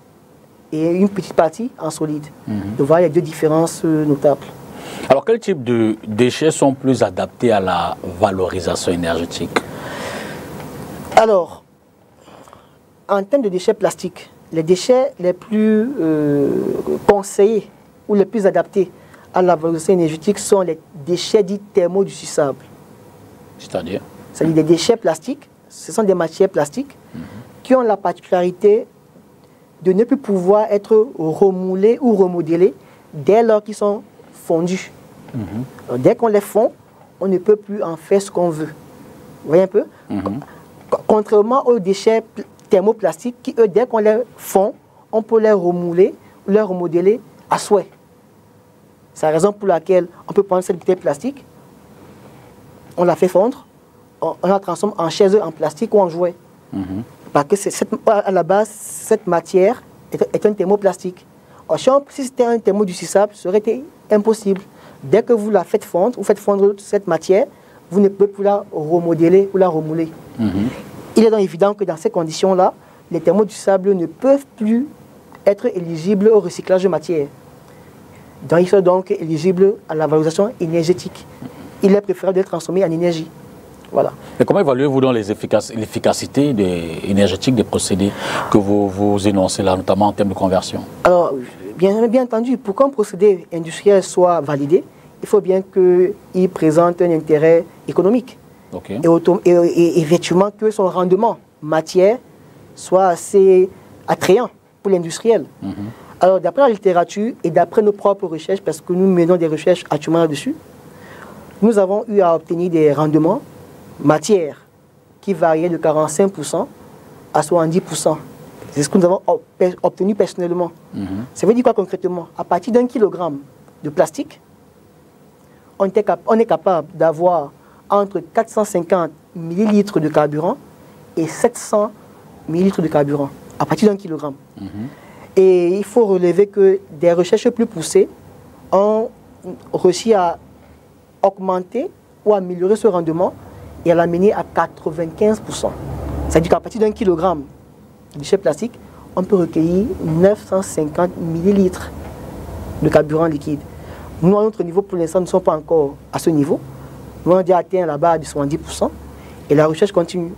et une petite partie en solide. Mm-hmm. Donc voilà les deux différences notables. Alors quel type de déchets sont plus adaptés à la valorisation énergétique? Alors, en termes de déchets plastiques, les déchets les plus euh, conseillés ou les plus adaptés à la valorisation énergétique sont les déchets dits thermodissociables. C'est-à-dire? C'est-à-dire des déchets plastiques, ce sont des matières plastiques mmh. qui ont la particularité de ne plus pouvoir être remoulés ou remodelés dès lors qu'ils sont fondus. Mmh. Alors, dès qu'on les fond, on ne peut plus en faire ce qu'on veut. Vous voyez un peu? Mmh. Contrairement aux déchets thermoplastiques qui, eux, dès qu'on les fond, on peut les remouler ou les remodeler à souhait. C'est la raison pour laquelle on peut prendre cette bouteille plastique, on la fait fondre, on, on la transforme en chaise en plastique ou en jouet. Mm-hmm. Parce que cette, à la base, cette matière est, est un thermoplastique. Alors, si c'était un thermodissociable, ce serait impossible. Dès que vous la faites fondre, vous faites fondre cette matière, vous ne pouvez plus la remodeler ou la remouler. Mm-hmm. Il est donc évident que dans ces conditions-là, les thermodissociables ne peuvent plus être éligibles au recyclage de matière. Donc, ils sont donc éligibles à la valorisation énergétique. Il est préférable d'être transformé en énergie. Voilà. Et comment évaluez-vous donc l'efficacité énergétique des procédés que vous, vous énoncez là, notamment en termes de conversion? Alors, bien, bien entendu, pour qu'un procédé industriel soit validé, il faut bien qu'il présente un intérêt économique. Okay. Et, auto, et, et effectivement que son rendement matière soit assez attrayant pour l'industriel. Mm-hmm. Alors, d'après la littérature et d'après nos propres recherches, parce que nous menons des recherches actuellement là-dessus, nous avons eu à obtenir des rendements matières qui variaient de quarante-cinq pour cent à soixante-dix pour cent. C'est ce que nous avons obtenu personnellement. Mm-hmm. Ça veut dire quoi concrètement? À partir d'un kilogramme de plastique, on est, on est capable d'avoir entre quatre cent cinquante millilitres de carburant et sept cents millilitres de carburant, à partir d'un kilogramme. Mm-hmm. Et il faut relever que des recherches plus poussées ont réussi à augmenter ou améliorer ce rendement et à l'amener à quatre-vingt-quinze pour cent. C'est-à-dire qu'à partir d'un kilogramme de déchets plastiques, on peut recueillir neuf cent cinquante millilitres de carburant liquide. Nous, à notre niveau, pour l'instant, nous ne sommes pas encore à ce niveau. Nous, on a déjà atteint la barre de soixante-dix pour cent et la recherche continue.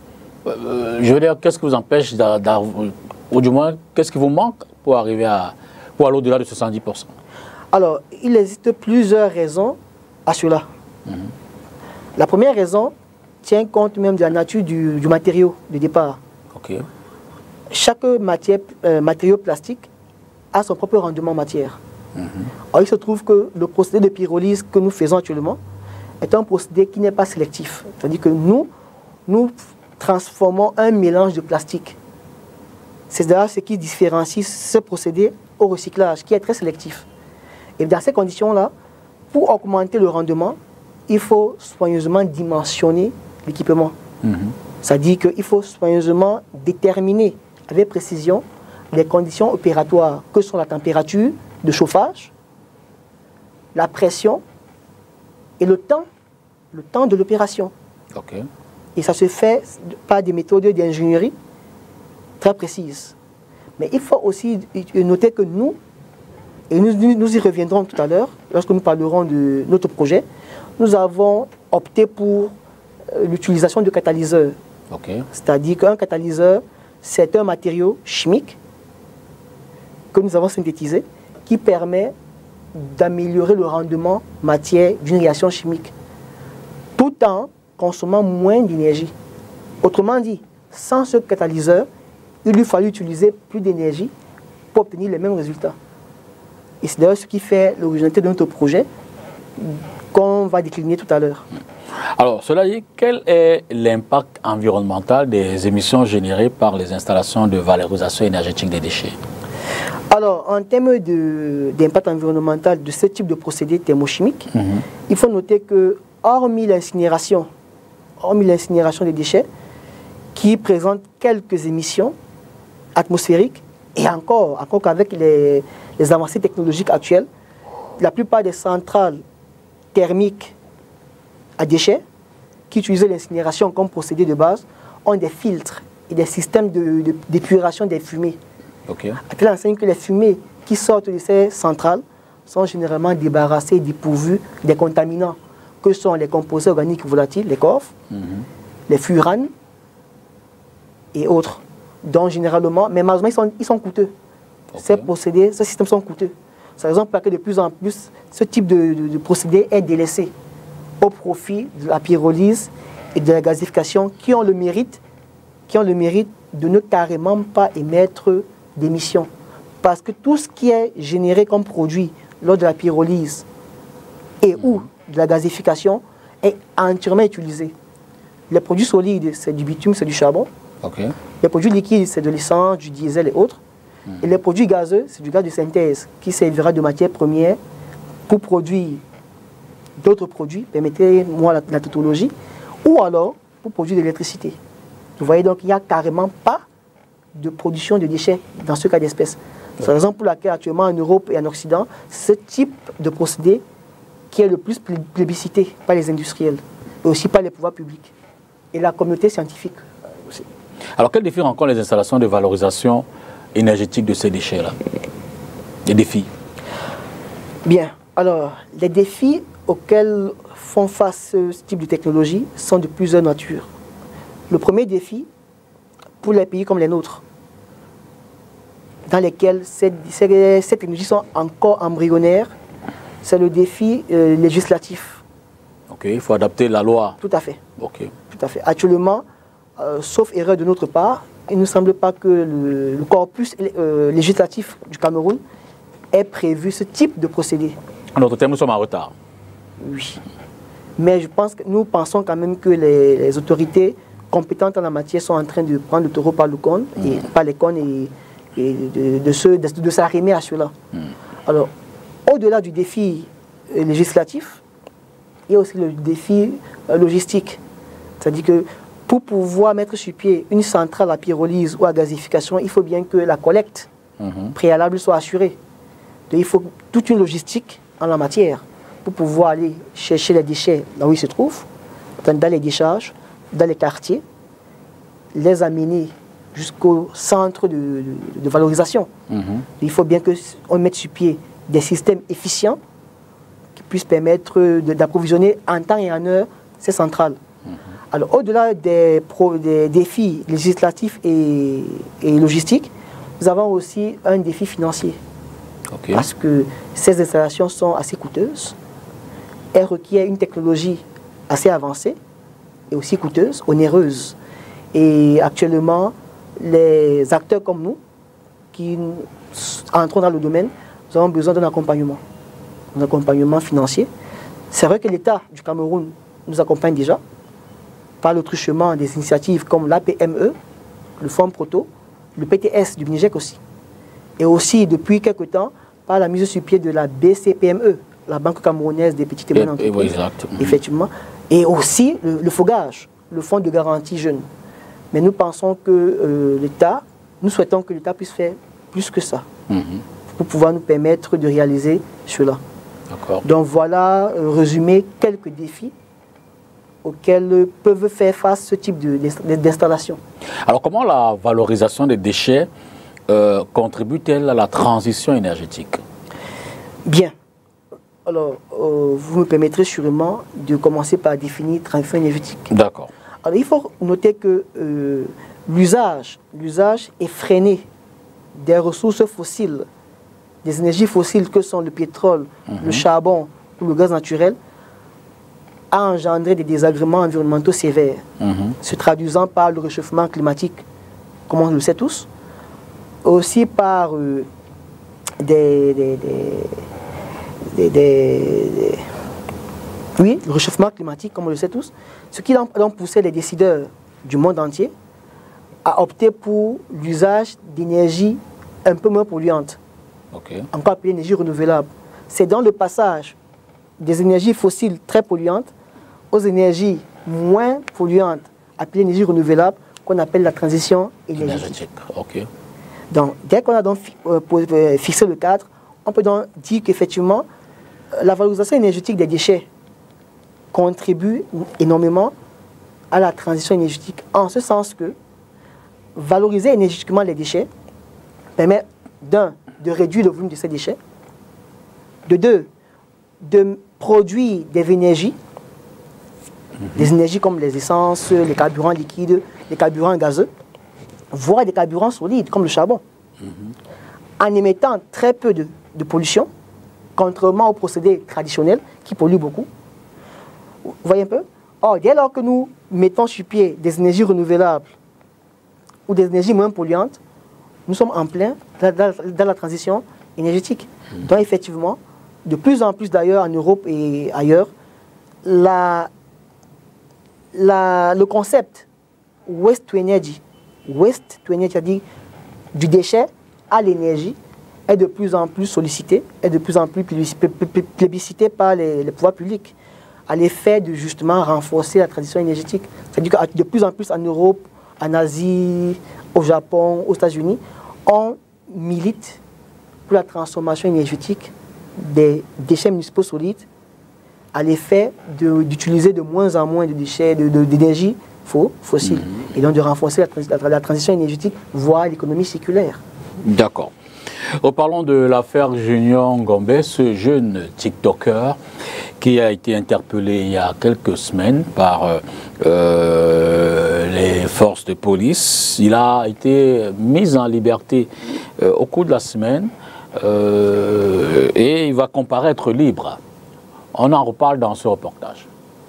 Euh, je veux dire, qu'est-ce qui vous empêche d'avoir... Ou du moins, qu'est-ce qui vous manque pour arriver à pour aller au-delà de soixante-dix pour cent? Alors, il existe plusieurs raisons à cela. Mm-hmm. La première raison tient compte même de la nature du, du matériau de départ. Okay. Chaque matière, euh, matériau plastique a son propre rendement matière. Mm-hmm. Alors, il se trouve que le procédé de pyrolyse que nous faisons actuellement est un procédé qui n'est pas sélectif. C'est-à-dire que nous, nous transformons un mélange de plastique. C'est d'ailleurs ce qui différencie ce procédé au recyclage, qui est très sélectif. Et dans ces conditions-là, pour augmenter le rendement, il faut soigneusement dimensionner l'équipement. Mm-hmm. C'est-à-dire qu'il faut soigneusement déterminer avec précision les conditions opératoires, que sont la température de chauffage, la pression et le temps, le temps de l'opération. Okay. Et ça se fait par des méthodes d'ingénierie très précises. Mais il faut aussi noter que nous, et nous, nous y reviendrons tout à l'heure, lorsque nous parlerons de notre projet, nous avons opté pour l'utilisation de catalyseurs. Okay. C'est-à-dire qu'un catalyseur, c'est un matériau chimique que nous avons synthétisé qui permet d'améliorer le rendement matière d'une réaction chimique tout en consommant moins d'énergie. Autrement dit, sans ce catalyseur, il lui fallu utiliser plus d'énergie pour obtenir les mêmes résultats. Et c'est d'ailleurs ce qui fait l'originalité de notre projet qu'on va décliner tout à l'heure. Alors, cela dit, quel est l'impact environnemental des émissions générées par les installations de valorisation énergétique des déchets? Alors, en termes d'impact environnemental de ce type de procédé thermochimique, mm-hmm. il faut noter que, hormis l'incinération, hormis l'incinération des déchets, qui présente quelques émissions atmosphériques, et encore, encore qu'avec les, les avancées technologiques actuelles, la plupart des centrales thermiques à déchets, qui utilisaient l'incinération comme procédé de base, ont des filtres et des systèmes d'épuration de, de, des fumées. Okay. À telle enseigne que les fumées qui sortent de ces centrales sont généralement débarrassées, dépourvues des contaminants, que sont les composés organiques volatiles, les corps, mm-hmm. les furanes et autres. Donc généralement, mais malheureusement, ils sont, ils sont coûteux. Okay. Ces procédés, ces systèmes sont coûteux. C'est la raison pour laquelle de plus en plus, ce type de, de, de procédé est délaissé au profit de la pyrolyse et de la gazification qui ont le mérite, qui ont le mérite de ne carrément pas émettre d'émissions. Parce que tout ce qui est généré comme produit lors de la pyrolyse et ou de la gazification est entièrement utilisé. Les produits solides, c'est du bitume, c'est du charbon. Okay. Les produits liquides, c'est de l'essence, du diesel et autres. Mm. Et les produits gazeux, c'est du gaz de synthèse qui servira de matière première pour produire d'autres produits, permettez-moi la, la tautologie, ou alors pour produire de l'électricité. Vous voyez donc, il n'y a carrément pas de production de déchets dans ce cas d'espèce. C'est la raison pour laquelle actuellement en Europe et en Occident, ce type de procédé qui est le plus plébiscité par les industriels et aussi par les pouvoirs publics et la communauté scientifique aussi. Alors, quels défis rencontrent les installations de valorisation énergétique de ces déchets-là? Les défis? Bien. Alors, les défis auxquels font face ce type de technologie sont de plusieurs natures. Le premier défi, pour les pays comme les nôtres, dans lesquels ces, ces, ces technologies sont encore embryonnaires, c'est le défi euh, législatif. Ok, il faut adapter la loi. Tout à fait. Ok. Tout à fait. Actuellement, euh, sauf erreur de notre part, il ne semble pas que le, le corpus euh, législatif du Cameroun ait prévu ce type de procédé. En d'autres termes, nous sommes en retard. Oui. Mais je pense que nous pensons quand même que les, les autorités compétentes en la matière sont en train de prendre le taureau par le corne, mmh. et par les cornes et, et de, de, de, de, de s'arrimer à cela. Mmh. Alors, au-delà du défi euh, législatif, il y a aussi le défi euh, logistique. C'est-à-dire que pour pouvoir mettre sur pied une centrale à pyrolyse ou à gazification, il faut bien que la collecte mmh. préalable soit assurée. Donc, il faut toute une logistique en la matière pour pouvoir aller chercher les déchets là où ils se trouvent, dans les décharges, dans les quartiers, les amener jusqu'au centre de, de, de valorisation. Mmh. Il faut bien qu'on mette sur pied des systèmes efficients qui puissent permettre d'approvisionner en temps et en heure ces centrales. Mmh. Alors, au-delà des, des défis législatifs et, et logistiques, nous avons aussi un défi financier. Okay. Parce que ces installations sont assez coûteuses, elles requièrent une technologie assez avancée et aussi coûteuse, onéreuse. Et actuellement, les acteurs comme nous, qui entrons dans le domaine, nous avons besoin d'un accompagnement, un accompagnement financier. C'est vrai que l'État du Cameroun nous accompagne déjà par le truchement des initiatives comme l'A P M E, le Fonds Proto, le P T S du Niger aussi. Et aussi, depuis quelque temps, par la mise sur pied de la B C P M E, la Banque camerounaise des petites et moyennes entreprises. Exact. Effectivement. Et aussi le, le FOGAGE, le Fonds de garantie jeunes. Mais nous pensons que euh, l'État, nous souhaitons que l'État puisse faire plus que ça, mm-hmm. pour pouvoir nous permettre de réaliser cela. Donc voilà, euh, résumé, quelques défis auxquels peuvent faire face ce type d'installation. Alors comment la valorisation des déchets euh, contribue-t-elle à la transition énergétique? Bien. Alors, euh, vous me permettrez sûrement de commencer par définir transition énergétique. D'accord. Alors, il faut noter que euh, l'usage, l'usage effréné des ressources fossiles, des énergies fossiles que sont le pétrole, mmh. le charbon ou le gaz naturel, a engendré des désagréments environnementaux sévères, mmh. se traduisant par le réchauffement climatique, comme on le sait tous, aussi par euh, des, des, des, des, des, des... Oui, le réchauffement climatique, comme on le sait tous, ce qui a poussé les décideurs du monde entier à opter pour l'usage d'énergie un peu moins polluantes, okay. encore appelée énergie renouvelable. C'est dans le passage des énergies fossiles très polluantes aux énergies moins polluantes, appelées énergie renouvelable, qu'on appelle la transition énergétique. Okay. Donc, dès qu'on a donc fixé le cadre, on peut donc dire qu'effectivement, la valorisation énergétique des déchets contribue énormément à la transition énergétique, en ce sens que valoriser énergétiquement les déchets permet, d'un, de réduire le volume de ces déchets, de deux, de produire des énergies, mm-hmm. des énergies comme les essences, les carburants liquides, les carburants gazeux, voire des carburants solides comme le charbon, mm-hmm. en émettant très peu de, de pollution, contrairement aux procédés traditionnels qui polluent beaucoup. Vous voyez un peu? Or, dès lors que nous mettons sur pied des énergies renouvelables ou des énergies moins polluantes, nous sommes en plein dans, dans, dans la transition énergétique. Mmh. Donc, effectivement, de plus en plus d'ailleurs en Europe et ailleurs, la, la, le concept waste to energy, waste to energy, c'est-à-dire du déchet à l'énergie, est de plus en plus sollicité, est de plus en plus plébiscité par les, les pouvoirs publics, à l'effet de justement renforcer la transition énergétique. C'est-à-dire que de plus en plus en Europe, en Asie, au Japon, aux États-Unis, on milite pour la transformation énergétique des déchets municipaux solides à l'effet d'utiliser de, de moins en moins de déchets, d'énergie de, de, fossile, mmh. et donc de renforcer la, la, la transition énergétique, voire l'économie circulaire. D'accord. Reparlons de l'affaire Junior Ngombe, ce jeune TikToker qui a été interpellé il y a quelques semaines par euh, les forces de police. Il a été mis en liberté euh, au cours de la semaine euh, et il va comparaître libre. On en reparle dans ce reportage.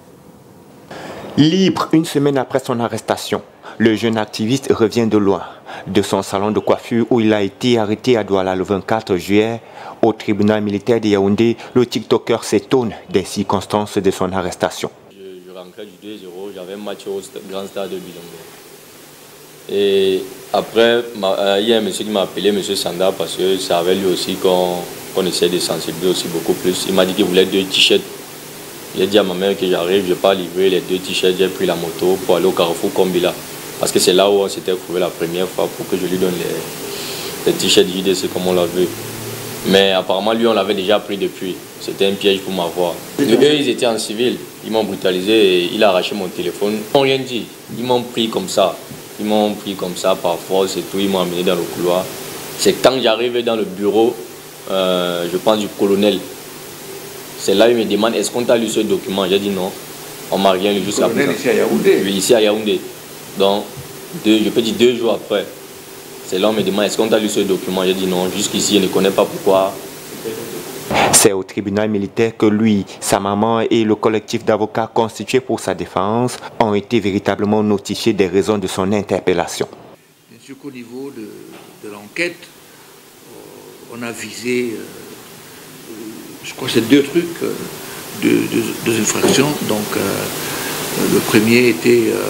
Libre une semaine après son arrestation, le jeune activiste revient de loin, de son salon de coiffure où il a été arrêté à Douala le vingt-quatre juillet. Au tribunal militaire de Yaoundé, le TikToker s'étonne des circonstances de son arrestation. Je, je rentrais du deux zéro, j'avais un match au grand stade de Bilongo. Et après, ma, il y a un monsieur qui m'a appelé, monsieur Sanda, parce que c'est avec lui aussi qu'on qu'on essaie de sensibiliser aussi beaucoup plus. Il m'a dit qu'il voulait deux t-shirts. J'ai dit à ma mère que j'arrive, je ne vais pas livrer les deux t-shirts, j'ai pris la moto pour aller au Carrefour Kombila. Parce que c'est là où on s'était trouvé la première fois pour que je lui donne les, les t-shirts J D C comme on l'a vu. Mais apparemment, lui, on l'avait déjà pris depuis. C'était un piège pour m'avoir. Eux, ils étaient en civil. Ils m'ont brutalisé et il a arraché mon téléphone. Ils n'ont rien dit. Ils m'ont pris comme ça. Ils m'ont pris comme ça par force et tout. Ils m'ont amené dans le couloir. C'est quand j'arrive dans le bureau, euh, je pense du colonel. C'est là où il me demande, est-ce qu'on t'a lu ce document? J'ai dit non. On m'a rien lu jusqu'à présent. Ici à Yaoundé. Oui, ici à Yaoundé. Donc, deux, je peux dire deux jours après. C'est là où on me demande, est-ce qu'on t'a lu ce document? J'ai dit non, jusqu'ici, je ne connais pas pourquoi. C'est au tribunal militaire que lui, sa maman et le collectif d'avocats constitué pour sa défense ont été véritablement notifiés des raisons de son interpellation. Bien sûr qu'au niveau de, de l'enquête, on a visé je crois que c'est deux trucs, euh, deux, deux, deux infractions. Donc, euh, le premier était euh,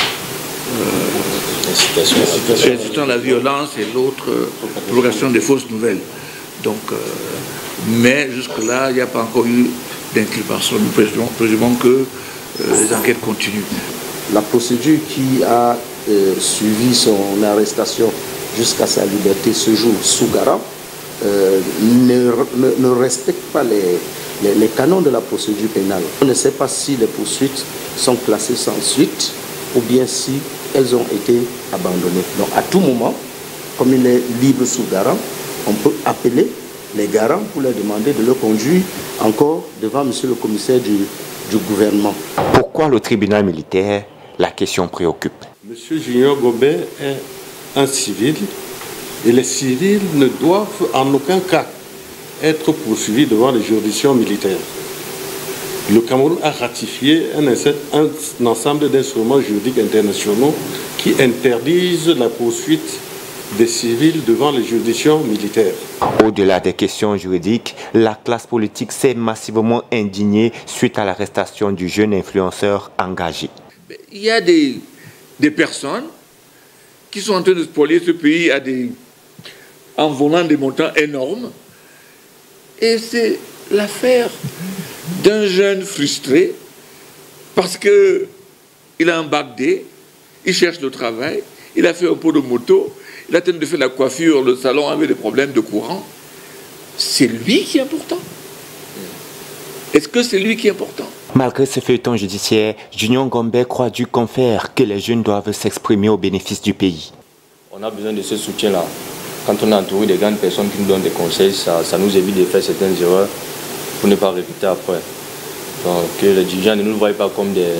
euh, incitant à la violence et l'autre, euh, propagation des fausses nouvelles. Donc, euh, mais jusque-là, il n'y a pas encore eu d'inculpation. Nous présumons, présumons que euh, les enquêtes continuent. La procédure qui a euh, suivi son arrestation jusqu'à sa liberté ce jour sous garant euh, ne, ne, ne respecte pas les, les, les canons de la procédure pénale. On ne sait pas si les poursuites sont classées sans suite ou bien si elles ont été abandonnées. Donc à tout moment, comme il est libre sous garant, on peut appeler les garants pour leur demander de le conduire encore devant monsieur le commissaire du, du gouvernement. Pourquoi le tribunal militaire? La question préoccupe. Monsieur Junior Gobet est un civil et les civils ne doivent en aucun cas être poursuivis devant les juridictions militaires. Le Cameroun a ratifié un, un ensemble d'instruments juridiques internationaux qui interdisent la poursuite des civils devant les juridictions militaires. Au-delà des questions juridiques, la classe politique s'est massivement indignée suite à l'arrestation du jeune influenceur engagé. Il y a des, des personnes qui sont en train de spolier ce pays à des, en volant des montants énormes. Et c'est l'affaire d'un jeune frustré parce qu'il a un bac D, il cherche le travail, il a fait un pot de moto, il a tenté de faire la coiffure, le salon avait des problèmes de courant. C'est lui qui est important. Est-ce que c'est lui qui est important? Malgré ce feuilleton judiciaire, Junior Gobet croit du confère que les jeunes doivent s'exprimer au bénéfice du pays. On a besoin de ce soutien-là. Quand on est entouré de grandes personnes qui nous donnent des conseils, ça, ça nous évite de faire certaines erreurs pour ne pas répéter après. Donc que les dirigeants ne nous voient pas comme des,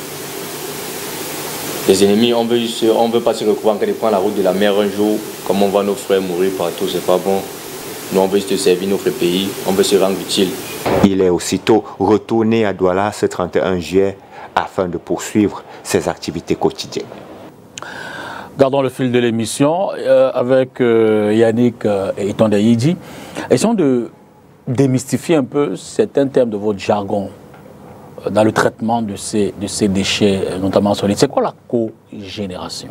des ennemis. On veut, on veut pas se retrouver en train de prendre la route de la mer un jour, comme on voit nos frères mourir partout, c'est pas bon. Nous, on veut juste servir notre pays, on veut se rendre utile. Il est aussitôt retourné à Douala ce trente et un juillet afin de poursuivre ses activités quotidiennes. Gardons le fil de l'émission euh, avec euh, Yannick euh, et Tonde Yidi. Essayons de démystifier un peu certains termes de votre jargon euh, dans le traitement de ces, de ces déchets, euh, notamment solides. C'est quoi la cogénération?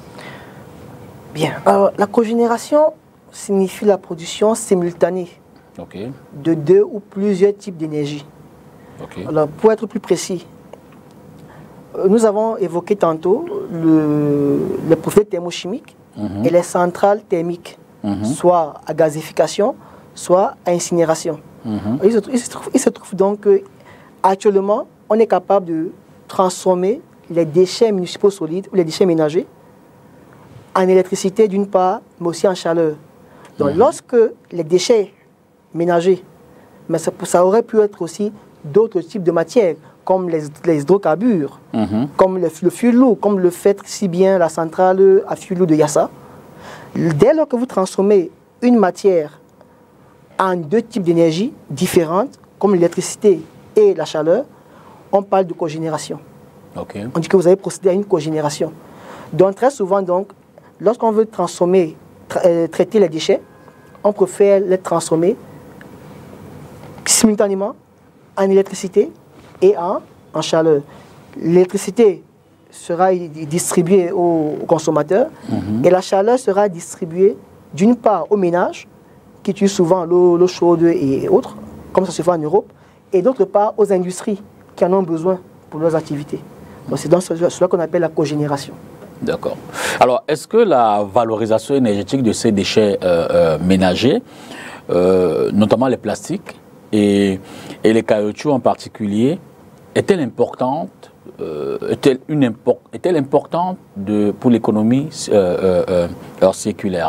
Bien, alors la cogénération signifie la production simultanée okay. de deux ou plusieurs types d'énergie. Okay. Alors, pour être plus précis, nous avons évoqué tantôt le, le procédé thermochimique mm-hmm. et les centrales thermiques, mm-hmm. soit à gazification, soit à incinération. Mm-hmm. il, se, il, se trouve, il se trouve donc qu'actuellement, on est capable de transformer les déchets municipaux solides ou les déchets ménagers en électricité d'une part, mais aussi en chaleur. Donc mmh. lorsque les déchets ménagers, mais ça, ça aurait pu être aussi d'autres types de matières, comme les, les hydrocarbures, mmh. comme le, le fioul lourd, comme le fait si bien la centrale à fioul lourd de Yassa. Dès lors que vous transformez une matière en deux types d'énergie différentes, comme l'électricité et la chaleur, on parle de cogénération. Okay. On dit que vous avez procédé à une cogénération. Donc très souvent, donc, lorsqu'on veut transformer, tra euh, traiter les déchets, on préfère les transformer simultanément en électricité et en, en chaleur. L'électricité sera distribuée aux, aux consommateurs mm-hmm. et la chaleur sera distribuée d'une part aux ménages qui utilisent souvent l'eau chaude et autres, comme ça se fait en Europe, et d'autre part aux industries qui en ont besoin pour leurs activités. Donc c'est dans cela qu'on appelle la cogénération. D'accord. Alors, est-ce que la valorisation énergétique de ces déchets euh, euh, ménagers, euh, notamment les plastiques et, et les caoutchoucs en particulier, est-elle importante, euh, est-elle une impor est-elle importante de, pour l'économie euh, euh, euh, circulaire?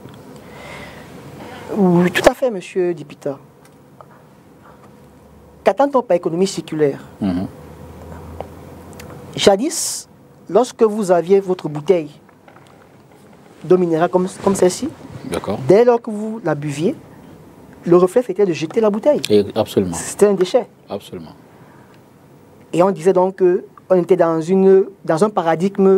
Oui, tout à fait, monsieur Dipita. Qu'attend-on par économie circulaire? mm-hmm. Jadis, lorsque vous aviez votre bouteille d'eau minérale comme, comme celle-ci, dès lors que vous la buviez, le réflexe était de jeter la bouteille. Et absolument. C'était un déchet. Absolument. Et on disait donc qu'on était dans, une, dans un paradigme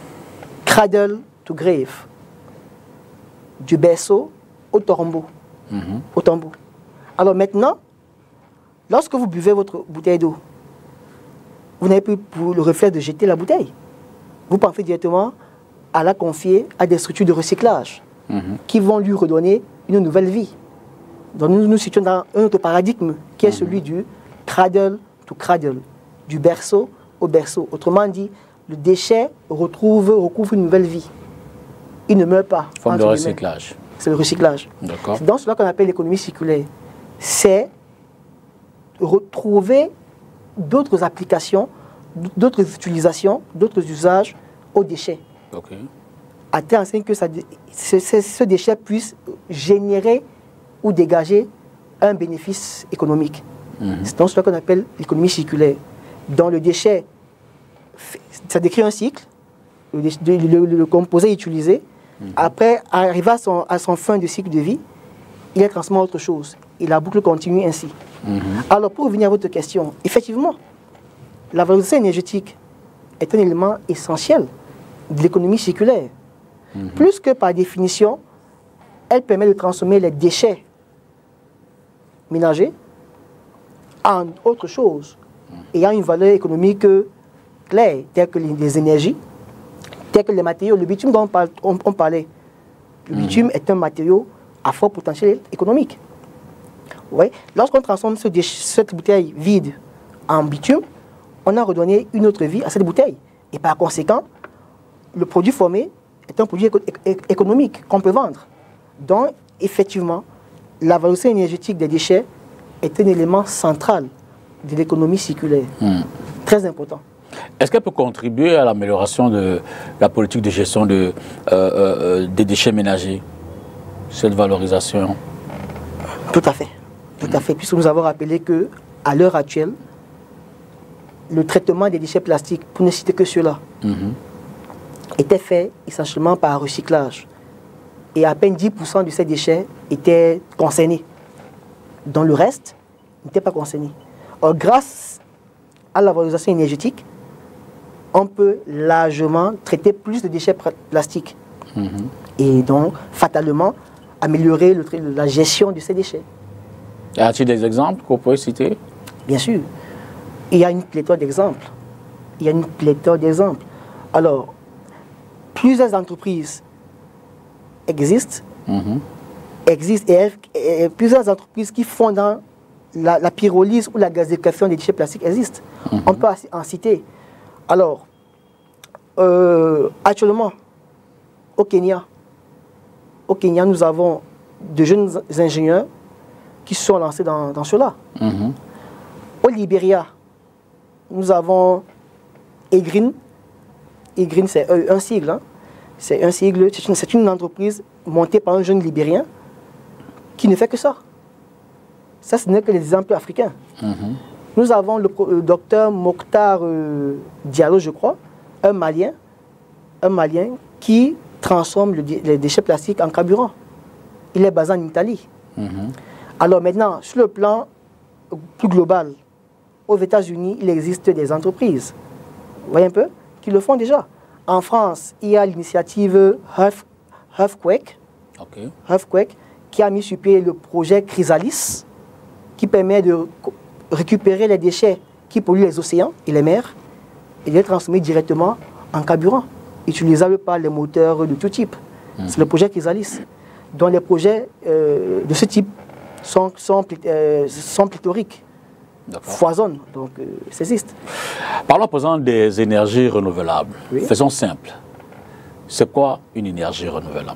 cradle to grave, du berceau au tombeau. mm-hmm. au tambour. Alors maintenant, lorsque vous buvez votre bouteille d'eau, vous n'avez plus pour le réflexe de jeter la bouteille. Vous pensez directement à la confier à des structures de recyclage mm-hmm. qui vont lui redonner une nouvelle vie. Donc nous nous situons dans un autre paradigme qui est mm-hmm. celui du cradle to cradle, du berceau au berceau. Autrement dit, le déchet retrouve, recouvre une nouvelle vie. Il ne meurt pas. Forme de recyclage. C'est le recyclage. C'est dans cela qu'on appelle l'économie circulaire. C'est retrouver d'autres applications, d'autres utilisations, d'autres usages aux déchets. Okay. À tel enseigne que ça, ce, ce déchet puisse générer ou dégager un bénéfice économique. Mm-hmm. C'est dans cela qu'on appelle l'économie circulaire. Dans le déchet, ça décrit un cycle, le, le, le, le composé utilisé, mm-hmm. après, arrivé à son, à son fin de cycle de vie, il est transformé en autre chose. Et la boucle continue ainsi. Mm-hmm. Alors, pour revenir à votre question, effectivement, la valorisation énergétique est un élément essentiel de l'économie circulaire. Mm-hmm. Plus que par définition, elle permet de transformer les déchets ménagers en autre chose, ayant une valeur économique claire, telle que les énergies, telles que les matériaux. Le bitume dont on, parle, on, on parlait, le mmh. bitume est un matériau à fort potentiel économique. Ouais. Lorsqu'on transforme ce déchet, cette bouteille vide en bitume, on a redonné une autre vie à cette bouteille. Et par conséquent, le produit formé est un produit éco économique qu'on peut vendre. Donc, effectivement, la valorisation énergétique des déchets est un élément central de l'économie circulaire. Mmh. Très important. Est-ce qu'elle peut contribuer à l'amélioration de la politique de gestion de, euh, euh, des déchets ménagers, cette valorisation? Tout à fait. Tout mmh. à fait. Puisque nous avons rappelé qu'à l'heure actuelle, le traitement des déchets plastiques, pour ne citer que ceux-là, mmh. était fait essentiellement par recyclage. Et à peine dix pour cent de ces déchets étaient concernés. Dans le reste, n'étaient pas concernés. Or, grâce à la valorisation énergétique, on peut largement traiter plus de déchets plastiques. Mmh. Et donc, fatalement, améliorer le, la gestion de ces déchets. Y a-t-il des exemples qu'on peut citer? Bien sûr. Il y a une pléthore d'exemples. Il y a une pléthore d'exemples. Alors, plusieurs entreprises existent, mmh. existent et, et, et plusieurs entreprises qui font dans la, la pyrolyse ou la gazéification des déchets plastiques existent. Mmh. On peut en citer. Alors, euh, actuellement, au Kenya, au Kenya, nous avons de jeunes ingénieurs qui se sont lancés dans, dans cela. Mmh. Au Libéria, nous avons E-Green. E-Green, c'est un sigle. Hein. C'est un sigle, c'est une, une entreprise montée par un jeune Libérien qui ne fait que ça. Ça, ce n'est que les exemples africains. Mmh. Nous avons le, le docteur Mokhtar euh, Diallo, je crois, un Malien, un Malien qui transforme le, les déchets plastiques en carburant. Il est basé en Italie. Mmh. Alors maintenant, sur le plan plus global, aux États-Unis, il existe des entreprises, vous voyez un peu, qui le font déjà. En France, il y a l'initiative Earthquake, okay. Earthquake, qui a mis sur pied le projet Chrysalis, qui permet de récupérer les déchets qui polluent les océans et les mers et de les transformer directement en carburant, utilisable par les moteurs de tout type. Mmh. C'est le projet Chrysalis. Donc les projets euh, de ce type sont, sont, euh, sont pléthoriques, foisonnent, donc euh, ça existe. Parlons à présent des énergies renouvelables. Oui. Faisons simple. C'est quoi une énergie renouvelable?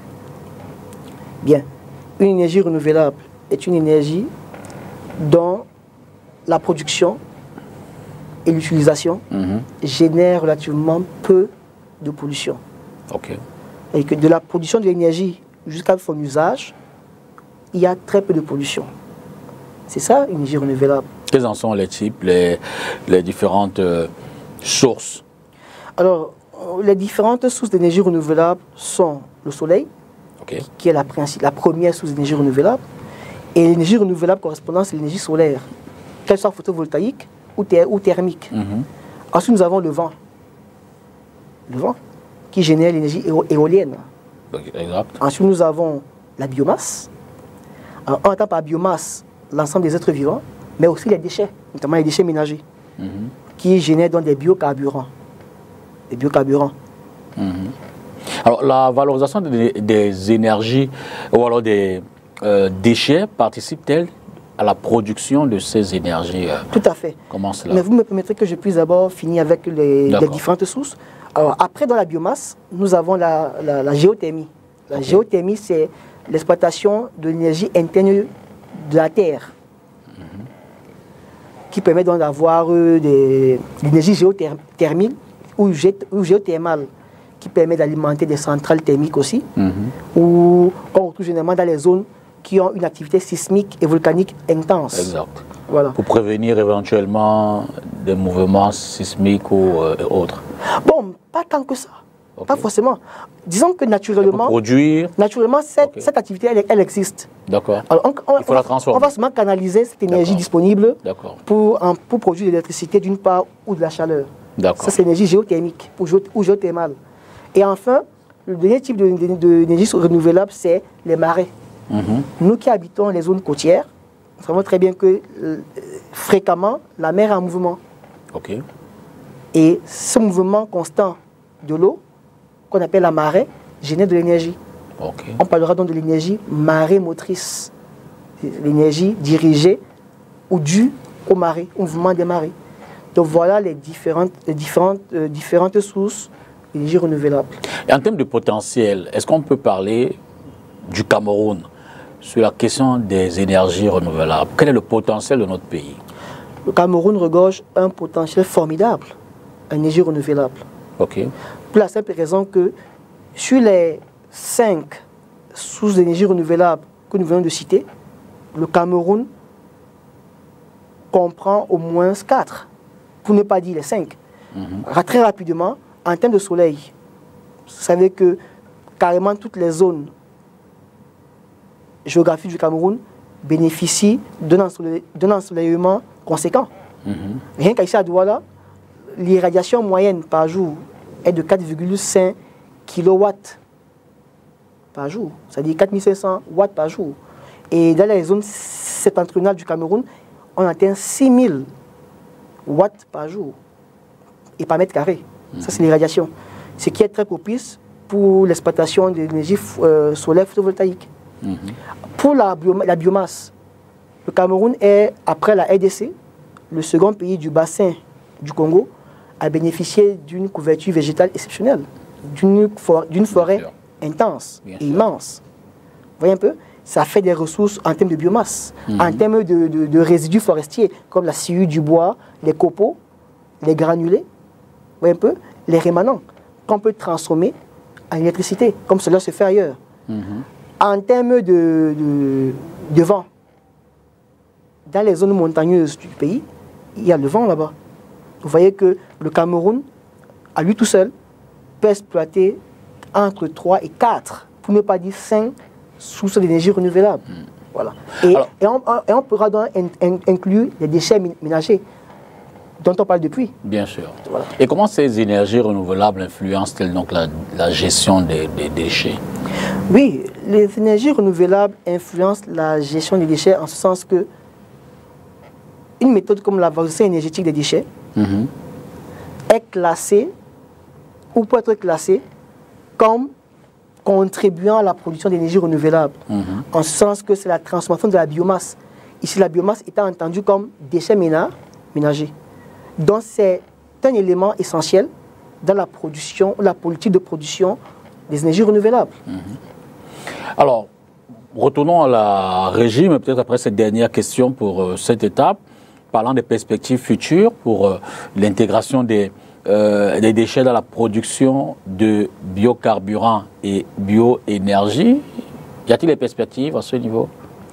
Bien. Une énergie renouvelable est une énergie dont la production et l'utilisation mmh. génèrent relativement peu de pollution. Okay. Et que de la production de l'énergie jusqu'à son usage, il y a très peu de pollution. C'est ça, une énergie renouvelable. Quels en sont les types, les, les différentes euh, sources? Alors, les différentes sources d'énergie renouvelable sont le soleil, okay. qui est la, la première source d'énergie renouvelable, et l'énergie renouvelable correspondant, c'est l'énergie solaire, qu'elle soit photovoltaïque ou, ther ou thermique. Mm-hmm. Ensuite, nous avons le vent. Le vent, qui génère l'énergie éolienne. Exact. Ensuite, nous avons la biomasse. Alors, on entend par biomasse l'ensemble des êtres vivants, mais aussi les déchets, notamment les déchets ménagers, mm-hmm. qui génèrent donc des biocarburants. Des biocarburants. Mm-hmm. Alors, la valorisation des, des énergies ou alors des euh, déchets participe-t-elle à la production de ces énergies? euh, Tout à fait. Comment cela? Mais vous me permettrez que je puisse d'abord finir avec les, les différentes sources. Alors, après, dans la biomasse, nous avons la, la, la géothermie. La okay. géothermie, c'est l'exploitation de l'énergie interne de la Terre, mm-hmm. qui permet donc d'avoir euh, des l'énergie géothermique ou, gé, ou géothermale, qui permet d'alimenter des centrales thermiques aussi, mm-hmm. ou on retrouve généralement dans les zones qui ont une activité sismique et volcanique intense. Exact. Voilà. Pour prévenir éventuellement des mouvements sismiques ou euh, autres. Bon, pas tant que ça. Okay. Pas forcément. Disons que naturellement, produire. naturellement cette, okay. cette activité, elle, elle existe. D'accord. On, on, Il faut la transformer. On va seulement canaliser cette énergie disponible pour, en, pour produire de l'électricité d'une part ou de la chaleur. D'accord. Ça, c'est l'énergie géothermique ou, géo, ou géothermale. Et enfin, le dernier type d'énergie de, de, renouvelable, c'est les marais. Mm-hmm. Nous qui habitons les zones côtières, nous savons très bien que euh, fréquemment, la mer est en mouvement. Okay. Et ce mouvement constant de l'eau, qu'on appelle la marée, génère de l'énergie. Okay. On parlera donc de l'énergie marée motrice. L'énergie dirigée ou due aux marées, au mouvement des marées. Donc voilà les différentes, les différentes, euh, différentes sources d'énergie renouvelable. Et en termes de potentiel, est-ce qu'on peut parler du Cameroun sur la question des énergies renouvelables? Quel est le potentiel de notre pays? Le Cameroun regorge un potentiel formidable en énergie renouvelable. Ok. Pour la simple raison que sur les cinq sources d'énergie renouvelable que nous venons de citer, le Cameroun comprend au moins quatre, pour ne pas dire les cinq. Mm-hmm. Très rapidement, en termes de soleil, vous savez que carrément toutes les zones géographiques du Cameroun bénéficient d'un ensoleil, d'un ensoleillement conséquent. Mm-hmm. Rien qu'ici à Douala, l'irradiation moyenne par jour est de quatre virgule cinq kilowatts par jour, c'est-à-dire quatre mille cinq cents watts par jour. Et dans les zones septentrionales du Cameroun, on atteint six mille watts par jour et par mètre carré. Mmh. Ça, c'est l'irradiation. Ce qui est très propice pour l'exploitation de l'énergie euh, solaire photovoltaïque. Mmh. Pour la, bioma la biomasse, le Cameroun est, après la R D C, le second pays du bassin du Congo à bénéficier d'une couverture végétale exceptionnelle, d'une for forêt intense et immense. Vous voyez un peu? Ça fait des ressources en termes de biomasse, mmh. en termes de, de, de résidus forestiers, comme la sciure du bois, les copeaux, les granulés, vous voyez un peu? Les rémanents, qu'on peut transformer en électricité, comme cela se fait ailleurs. Mmh. En termes de, de, de vent, dans les zones montagneuses du pays, il y a le vent là-bas. Vous voyez que le Cameroun, à lui tout seul, peut exploiter entre trois et quatre, pour ne pas dire cinq, sources d'énergie renouvelable. Mmh. Voilà. Et, Alors, et, on, et on pourra donc in, in, inclure les déchets ménagers dont on parle depuis. Bien sûr. Voilà. Et comment ces énergies renouvelables influencent-elles donc la, la gestion des, des déchets? Oui, les énergies renouvelables influencent la gestion des déchets en ce sens que une méthode comme la valorisation énergétique des déchets mmh. est classée ou peut être classée comme contribuant à la production d'énergie renouvelable, mmh. en ce sens que c'est la transformation de la biomasse. Ici, la biomasse étant entendue comme déchets ménagers. Donc, c'est un élément essentiel dans la production, la politique de production des énergies renouvelables. Mmh. Alors, retournons à la régie, mais peut-être après cette dernière question pour euh, cette étape, parlant des perspectives futures pour euh, l'intégration des, euh, des déchets dans la production de biocarburants et bioénergie. Y a-t-il des perspectives à ce niveau?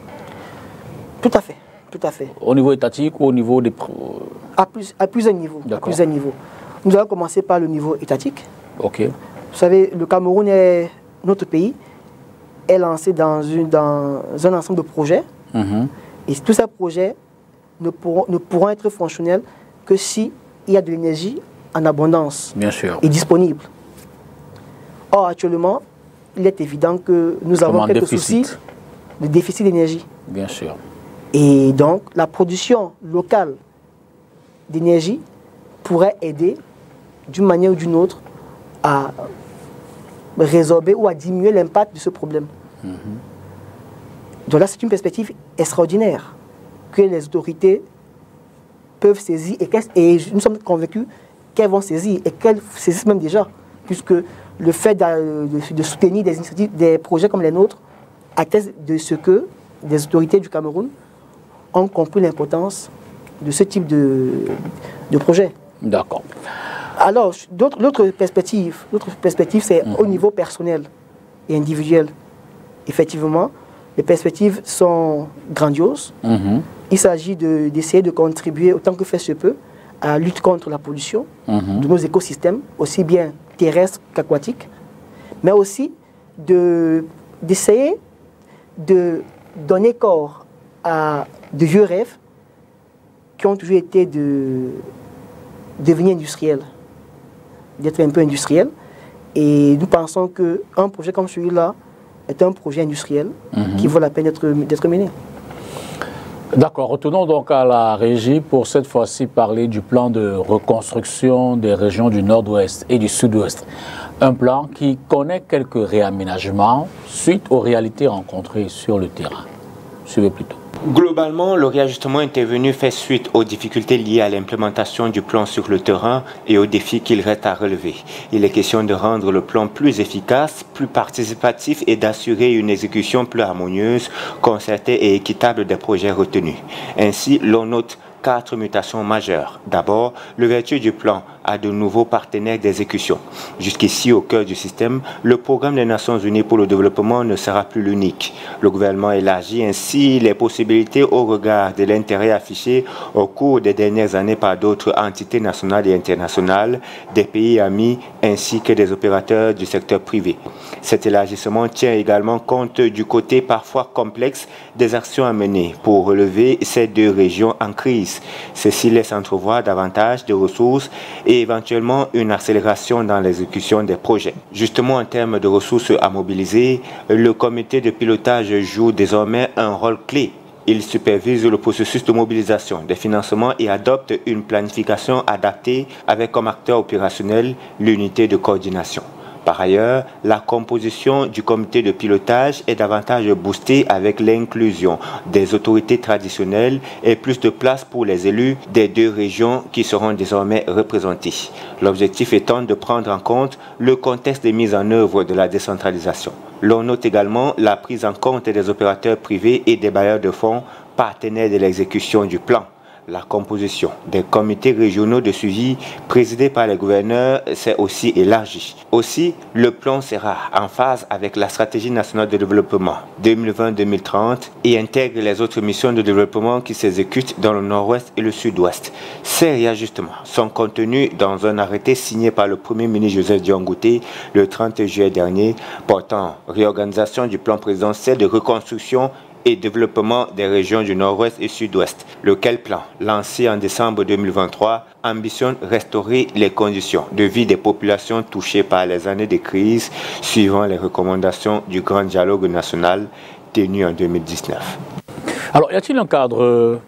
Tout à fait, tout à fait. Au niveau étatique ou au niveau des... À, plus, à plusieurs niveaux. À plusieurs niveaux. Nous allons commencer par le niveau étatique. Ok. Vous savez, le Cameroun est notre pays, est lancé dans, une, dans un ensemble de projets. Mm-hmm. Et tous ces projets ne pourront, ne pourront être fonctionnels que s'il y a de l'énergie en abondance. Bien sûr. Et disponible. Or, actuellement, il est évident que nous avons quelques soucis de déficit d'énergie. Bien sûr. Et donc, la production locale d'énergie pourrait aider d'une manière ou d'une autre à résorber ou à diminuer l'impact de ce problème. Mm-hmm. Donc là, c'est une perspective extraordinaire que les autorités peuvent saisir et, et nous sommes convaincus qu'elles vont saisir et qu'elles saisissent même déjà, puisque le fait de, de, de soutenir des initiatives, des projets comme les nôtres atteste de ce que les autorités du Cameroun ont compris l'importance de ce type de, de projet. D'accord. Alors, l'autre perspective, l'autre perspective, c'est mmh. au niveau personnel et individuel. Effectivement, les perspectives sont grandioses. Mmh. Il s'agit d'essayer de, de contribuer autant que faire se peut à la lutte contre la pollution mmh. de nos écosystèmes, aussi bien terrestres qu'aquatiques, mais aussi d'essayer de, de donner corps à de vieux rêves qui ont toujours été de devenir industriels, d'être un peu industriels. Et nous pensons qu'un projet comme celui-là est un projet industriel mmh. qui vaut la peine d'être mené. D'accord, retournons donc à la régie pour cette fois-ci parler du plan de reconstruction des régions du nord-ouest et du sud-ouest. Un plan qui connaît quelques réaménagements suite aux réalités rencontrées sur le terrain. Suivez plutôt. Globalement, le réajustement intervenu fait suite aux difficultés liées à l'implémentation du plan sur le terrain et aux défis qu'il reste à relever. Il est question de rendre le plan plus efficace, plus participatif et d'assurer une exécution plus harmonieuse, concertée et équitable des projets retenus. Ainsi, l'on note quatre mutations majeures. D'abord, l'ouverture du plan à de nouveaux partenaires d'exécution. Jusqu'ici, au cœur du système, le programme des Nations Unies pour le développement ne sera plus l'unique. Le gouvernement élargit ainsi les possibilités au regard de l'intérêt affiché au cours des dernières années par d'autres entités nationales et internationales, des pays amis ainsi que des opérateurs du secteur privé. Cet élargissement tient également compte du côté parfois complexe des actions à mener pour relever ces deux régions en crise. Ceci laisse entrevoir davantage de ressources et éventuellement une accélération dans l'exécution des projets. Justement, en termes de ressources à mobiliser, le comité de pilotage joue désormais un rôle clé. Il supervise le processus de mobilisation des financements et adopte une planification adaptée avec comme acteur opérationnel l'unité de coordination. Par ailleurs, la composition du comité de pilotage est davantage boostée avec l'inclusion des autorités traditionnelles et plus de place pour les élus des deux régions qui seront désormais représentés. L'objectif étant de prendre en compte le contexte de mise en œuvre de la décentralisation. L'on note également la prise en compte des opérateurs privés et des bailleurs de fonds partenaires de l'exécution du plan. La composition des comités régionaux de suivi présidés par les gouverneurs s'est aussi élargie. Aussi, le plan sera en phase avec la stratégie nationale de développement deux mille vingt à deux mille trente et intègre les autres missions de développement qui s'exécutent dans le nord-ouest et le sud-ouest. Ces réajustements sont contenus dans un arrêté signé par le Premier ministre Joseph Dion-Ngouté le trente juillet dernier portant réorganisation du plan présidentiel de reconstruction et développement des régions du nord-ouest et sud-ouest, lequel plan, lancé en décembre deux mille vingt-trois, ambitionne restaurer les conditions de vie des populations touchées par les années de crise, suivant les recommandations du Grand Dialogue national tenu en deux mille dix-neuf. Alors, y a-t-il un cadre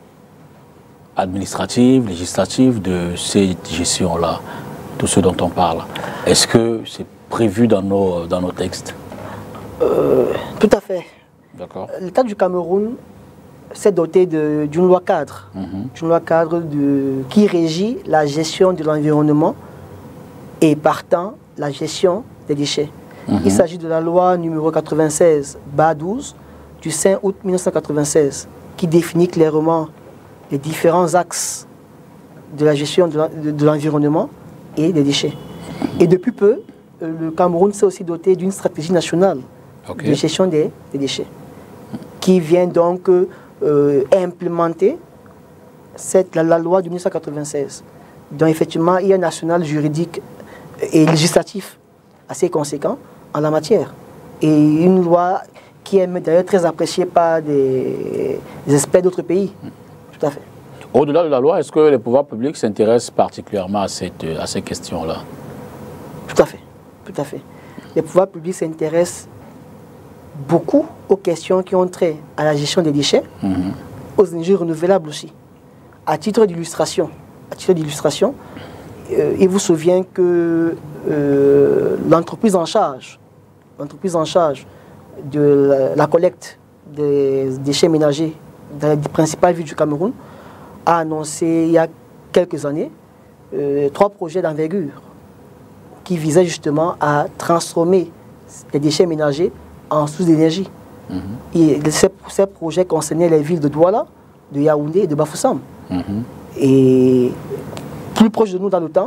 administratif, législatif de ces gestions-là, tout ce dont on parle? Est-ce que c'est prévu dans nos, dans nos textes? euh, Tout à fait. L'État du Cameroun s'est doté d'une loi cadre, mm-hmm. une loi cadre de, qui régit la gestion de l'environnement et partant la gestion des déchets. Mm-hmm. Il s'agit de la loi numéro quatre-vingt-seize barre douze du cinq août mille neuf cent quatre-vingt-seize qui définit clairement les différents axes de la gestion de l'environnement et des déchets. Et depuis peu, le Cameroun s'est aussi doté d'une stratégie nationale okay. de gestion des, des déchets, qui vient donc euh, implémenter cette, la, la loi de mille neuf cent quatre-vingt-seize. Donc effectivement, il y a un national juridique et législatif assez conséquent en la matière. Et une loi qui est d'ailleurs très appréciée par des, des experts d'autres pays. Tout à fait. Au-delà de la loi, est-ce que les pouvoirs publics s'intéressent particulièrement à, cette, à ces questions-là? Tout à fait. Tout à fait. Les pouvoirs publics s'intéressent beaucoup aux questions qui ont trait à la gestion des déchets, mmh. aux énergies renouvelables aussi. À titre d'illustration, à titre d'illustration, euh, il vous souvient que euh, l'entreprise en charge, l'entreprise en charge de la, la collecte des déchets ménagers dans les principales villes du Cameroun a annoncé il y a quelques années euh, trois projets d'envergure qui visaient justement à transformer les déchets ménagers en source d'énergie. Mmh. Et ces, ces projets concernaient les villes de Douala, de Yaoundé et de Bafoussam. Mmh. Et plus proche de nous dans le temps,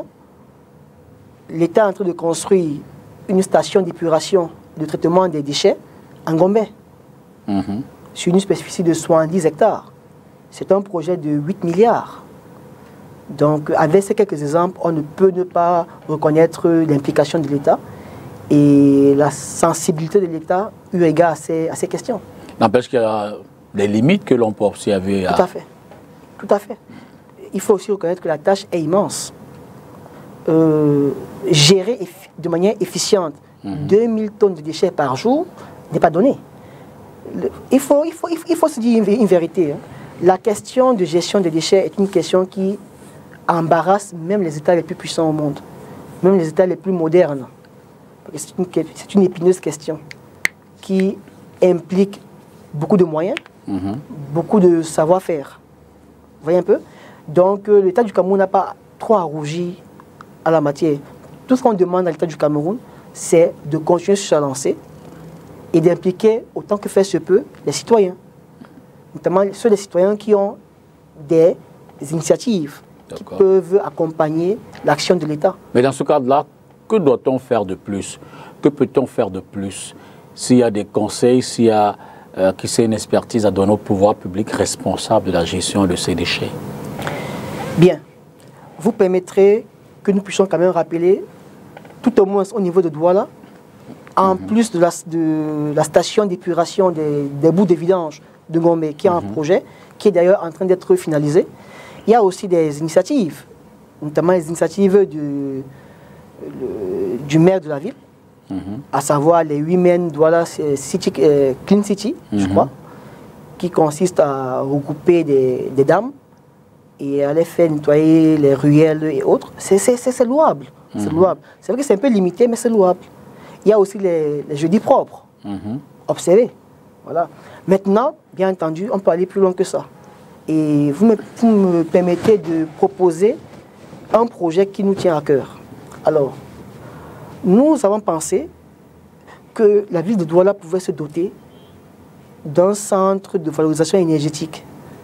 l'État est en train de construire une station d'épuration de traitement des déchets en Gombe, mmh. sur une superficie de soixante-dix hectares. C'est un projet de huit milliards. Donc, avec ces quelques exemples, on ne peut ne pas reconnaître l'implication de l'État et la sensibilité de l'État eu égard à ces, à ces questions. N'empêche qu'il y a des limites que l'on peut observer. À... Tout à fait. Tout à fait. Il faut aussi reconnaître que la tâche est immense. Euh, gérer de manière efficiente mmh. deux mille tonnes de déchets par jour n'est pas donné. Le, il, faut, il, faut, il, faut, il faut se dire une, une vérité. Hein. La question de gestion des déchets est une question qui embarrasse même les États les plus puissants au monde, même les États les plus modernes. C'est une, c'est une épineuse question qui implique beaucoup de moyens, mmh. beaucoup de savoir-faire. Vous voyez un peu? Donc euh, l'État du Cameroun n'a pas trop à rougir à la matière. Tout ce qu'on demande à l'État du Cameroun, c'est de continuer sur sa lancée et d'impliquer autant que faire se peut les citoyens. Notamment ceux des citoyens qui ont des, des initiatives qui peuvent accompagner l'action de l'État. Mais dans ce cadre-là, que doit-on faire de plus? Que peut-on faire de plus? S'il y a des conseils, s'il y a euh, qui c'est une expertise à donner au pouvoir public responsable de la gestion de ces déchets? Bien. Vous permettrez que nous puissions quand même rappeler, tout au moins au niveau de Douala, en mmh. plus de la, de la station d'épuration des, des bouts de vidange de Gombe, qui est mmh. un projet, qui est d'ailleurs en train d'être finalisé, il y a aussi des initiatives, notamment les initiatives du, le, du maire de la ville, mmh. à savoir les Women Douala City, euh, Clean City, mmh. je crois, qui consiste à regrouper des, des dames et à les faire nettoyer les ruelles et autres. C'est louable. Mmh. C'est louable. C'est vrai que c'est un peu limité, mais c'est louable. Il y a aussi les, les jeudis propres. Mmh. Observez. Voilà. Maintenant, bien entendu, on peut aller plus loin que ça. Et vous me, vous me permettez de proposer un projet qui nous tient à cœur. Alors, nous avons pensé que la ville de Douala pouvait se doter d'un centre de valorisation énergétique.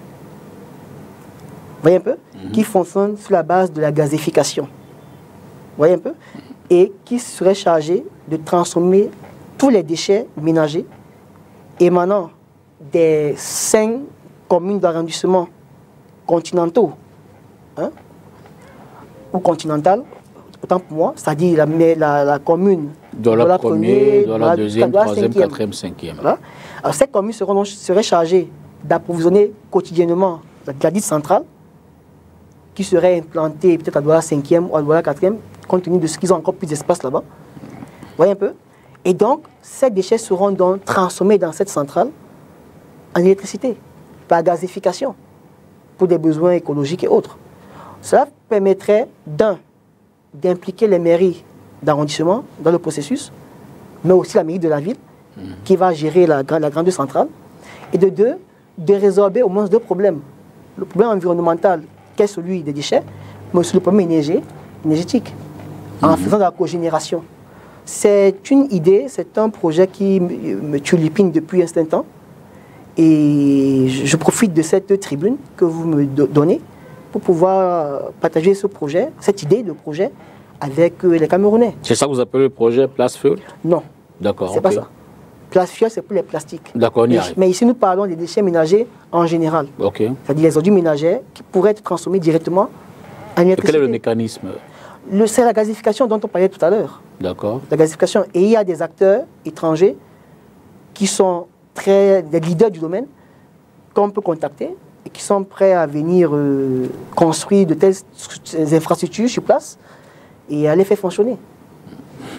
Vous voyez un peu? Mmh. Qui fonctionne sur la base de la gazification. Vous voyez un peu? Et qui serait chargé de transformer tous les déchets ménagers émanant des cinq communes d'arrondissement continentaux, hein, ou continentales, autant pour moi, c'est-à-dire la, la, la commune de la première, de la deuxième, troisième, quatrième, cinquième. Voilà. Alors ces communes seront, seraient chargées d'approvisionner quotidiennement la, la dite centrale, qui serait implantée peut-être à Douala cinquième ou à Douala quatrième, compte tenu de ce qu'ils ont encore plus d'espace là-bas. Vous voyez un peu? Et donc, ces déchets seront donc transformés dans cette centrale en électricité, par gazification, pour des besoins écologiques et autres. Cela permettrait, d'un, d'impliquer les mairies d'arrondissement dans le processus, mais aussi la mairie de la ville, mmh. qui va gérer la, la grande centrale, et de deux, de résorber au moins deux problèmes. Le problème environnemental, qui est celui des déchets, mais aussi le problème énergétique, mmh. en faisant de la cogénération. C'est une idée, c'est un projet qui me turlupine depuis un certain temps. Et je profite de cette tribune que vous me donnez pour pouvoir partager ce projet, cette idée de projet avec les Camerounais. C'est ça que vous appelez le projet Place Fuel? Non. D'accord. C'est okay. pas ça. Place Fuel, c'est pour les plastiques. D'accord, on y arrive. Mais ici, nous parlons des déchets ménagers en général. Ok. C'est-à-dire les ordures ménagères qui pourraient être transformées directement en électricité. Quel est le mécanisme? C'est la gazification dont on parlait tout à l'heure. D'accord. La gazification. Et il y a des acteurs étrangers qui sont très, des leaders du domaine qu'on peut contacter et qui sont prêts à venir euh, construire de telles infrastructures sur place et à les faire fonctionner.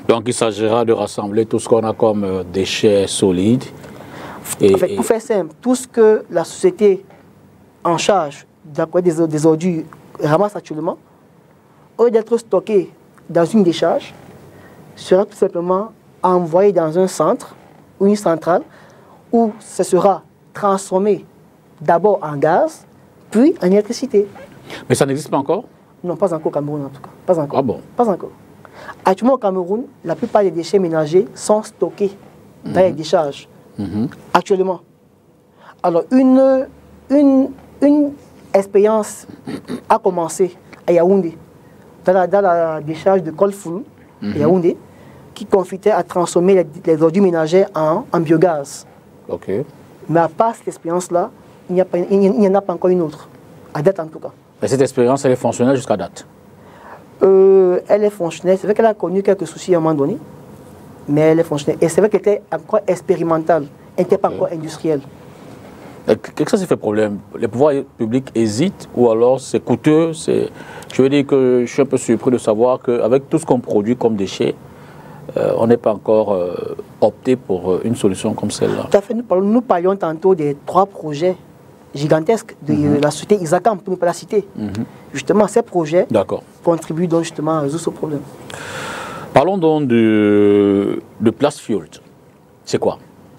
Donc il s'agira de rassembler tout ce qu'on a comme euh, déchets solides. Et, en fait, pour faire simple, tout ce que la société en charge des, des ordures ramasse actuellement, au lieu d'être stocké dans une décharge, sera tout simplement envoyé dans un centre ou une centrale où ce sera transformé d'abord en gaz, puis en électricité. Mais ça n'existe pas encore? Non, pas encore au Cameroun en tout cas. Pas encore. Ah bon? Pas encore. Actuellement au Cameroun, la plupart des déchets ménagers sont stockés dans mm-hmm. les décharges. Mm-hmm. Actuellement. Alors une, une, une expérience a commencé à Yaoundé, dans la, dans la décharge de Kolfoulou, mm-hmm. Yaoundé, qui confitait à transformer les, les ordures ménagères en, en biogaz. Okay. Mais à part cette expérience-là, il n'y en a pas encore une autre, à date en tout cas. Et cette expérience, elle est fonctionnelle jusqu'à date? euh, Elle est fonctionnelle. C'est vrai qu'elle a connu quelques soucis à un moment donné, mais elle est fonctionnelle. Et c'est vrai qu'elle était encore expérimentale, elle n'était pas okay. encore industrielle. Qu'est-ce que ça fait problème? Les pouvoirs publics hésitent ou alors c'est coûteux? Je veux dire que je suis un peu surpris de savoir qu'avec tout ce qu'on produit comme déchets, euh, on n'est pas encore euh, opté pour euh, une solution comme celle-là. Tout à fait. Nous parlions, nous parlions tantôt des trois projets gigantesques de mm-hmm. la société Isacam, pour ne pas la citer. Mm-hmm. Justement, ces projets contribuent donc justement à résoudre ce problème. Parlons donc de, de Place Fuel. C'est quoi?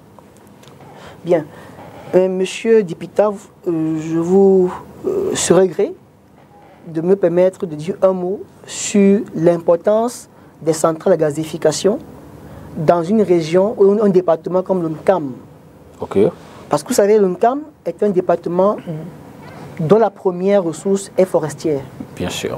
Bien. Euh, Monsieur Dipita, euh, je vous euh, serais gré de me permettre de dire un mot sur l'importance des centrales à gazification dans une région ou un département comme le Nkam. Okay. Parce que vous savez, le Nkam est un département dont la première ressource est forestière. Bien sûr.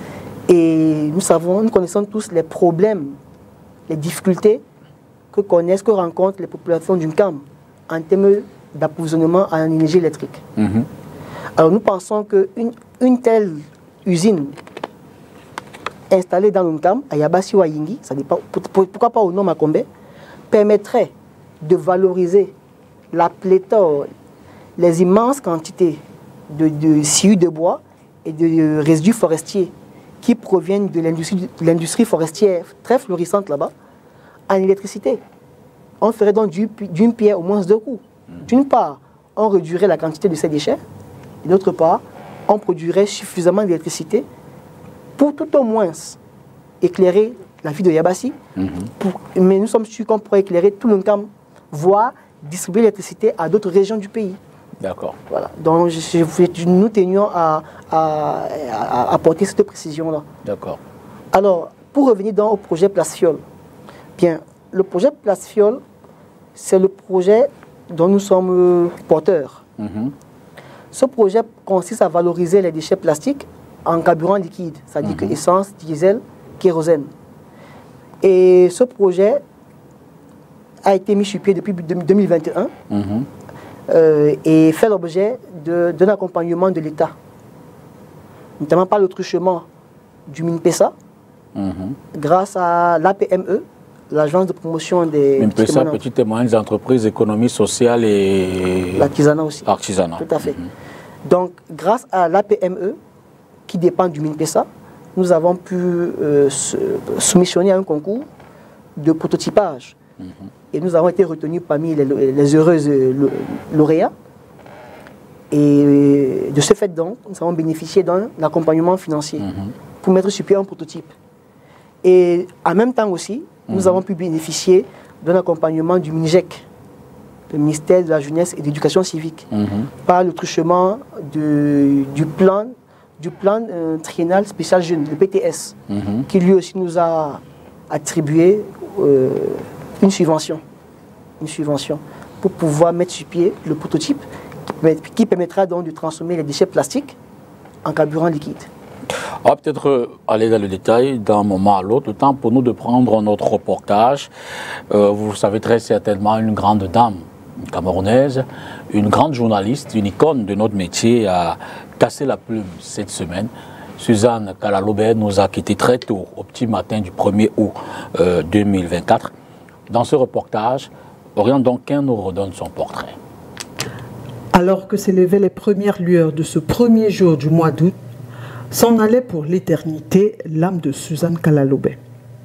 Et nous savons, nous connaissons tous les problèmes, les difficultés que connaissent, que rencontrent les populations du Nkam en termes d'approvisionnement en énergie électrique. Mm-hmm. Alors nous pensons qu'une une telle usine installée dans le Nkam, à Yabassi ou à Yingi, ça dépend, pourquoi pas au nom Makombe, permettrait de valoriser la pléthore, les immenses quantités de, de sciure de bois et de résidus forestiers qui proviennent de l'industrie forestière très florissante là-bas, en électricité. On ferait donc d'une pierre au moins deux coups. D'une part, on réduirait la quantité de ces déchets, et d'autre part, on produirait suffisamment d'électricité pour tout au moins éclairer la ville de Yabassi. Mm-hmm. pour, mais nous sommes sûrs qu'on pourrait éclairer tout le Nkam, voire distribuer l'électricité à d'autres régions du pays. D'accord. Voilà. Donc je, je, nous tenions à, à, à apporter cette précision-là. D'accord. Alors, pour revenir dans, au projet Place Fiole, bien, le projet Place Fiole, c'est le projet dont nous sommes porteurs. Mm-hmm. Ce projet consiste à valoriser les déchets plastiques en carburant liquide, c'est-à-dire mm-hmm. que essence, diesel, kérosène. Et ce projet a été mis sur pied depuis deux mille vingt et un mm-hmm. euh, et fait l'objet d'un accompagnement de l'État, notamment par le truchement du MINPESA, mm-hmm. grâce à l'A P M E, l'agence de promotion des MINPESA, petites et moyennes entreprises, économie sociale et l'artisanat aussi. Artisanat. Tout à fait. Mm-hmm. Donc, grâce à l'A P M E, qui dépend du MINPESA, nous avons pu euh, soumissionner à un concours de prototypage. Mm-hmm. Et nous avons été retenus parmi les, les heureuses lauréats. Et de ce fait, donc, nous avons bénéficié d'un accompagnement financier mm-hmm. pour mettre sur pied un prototype. Et en même temps aussi, nous mmh. avons pu bénéficier d'un accompagnement du MINJEC, le ministère de la Jeunesse et de l'Éducation civique, mmh. par le truchement de, du plan, du plan euh, triennal spécial jeune, le P T S, mmh. qui lui aussi nous a attribué euh, une subvention, une subvention pour pouvoir mettre sur pied le prototype qui, qui permettra donc de transformer les déchets plastiques en carburant liquide. On va peut-être aller dans le détail d'un moment à l'autre. Le temps pour nous de prendre notre reportage. Euh, vous le savez très certainement, une grande dame, une camerounaise, une grande journaliste, une icône de notre métier a cassé la plume cette semaine. Suzanne Kalalobe nous a quittés très tôt, au petit matin du premier août euh, deux mille vingt-quatre. Dans ce reportage, Orient Donquin nous redonne son portrait. Alors que s'élevaient les premières lueurs de ce premier jour du mois d'août, s'en allait pour l'éternité l'âme de Suzanne Kalalobe.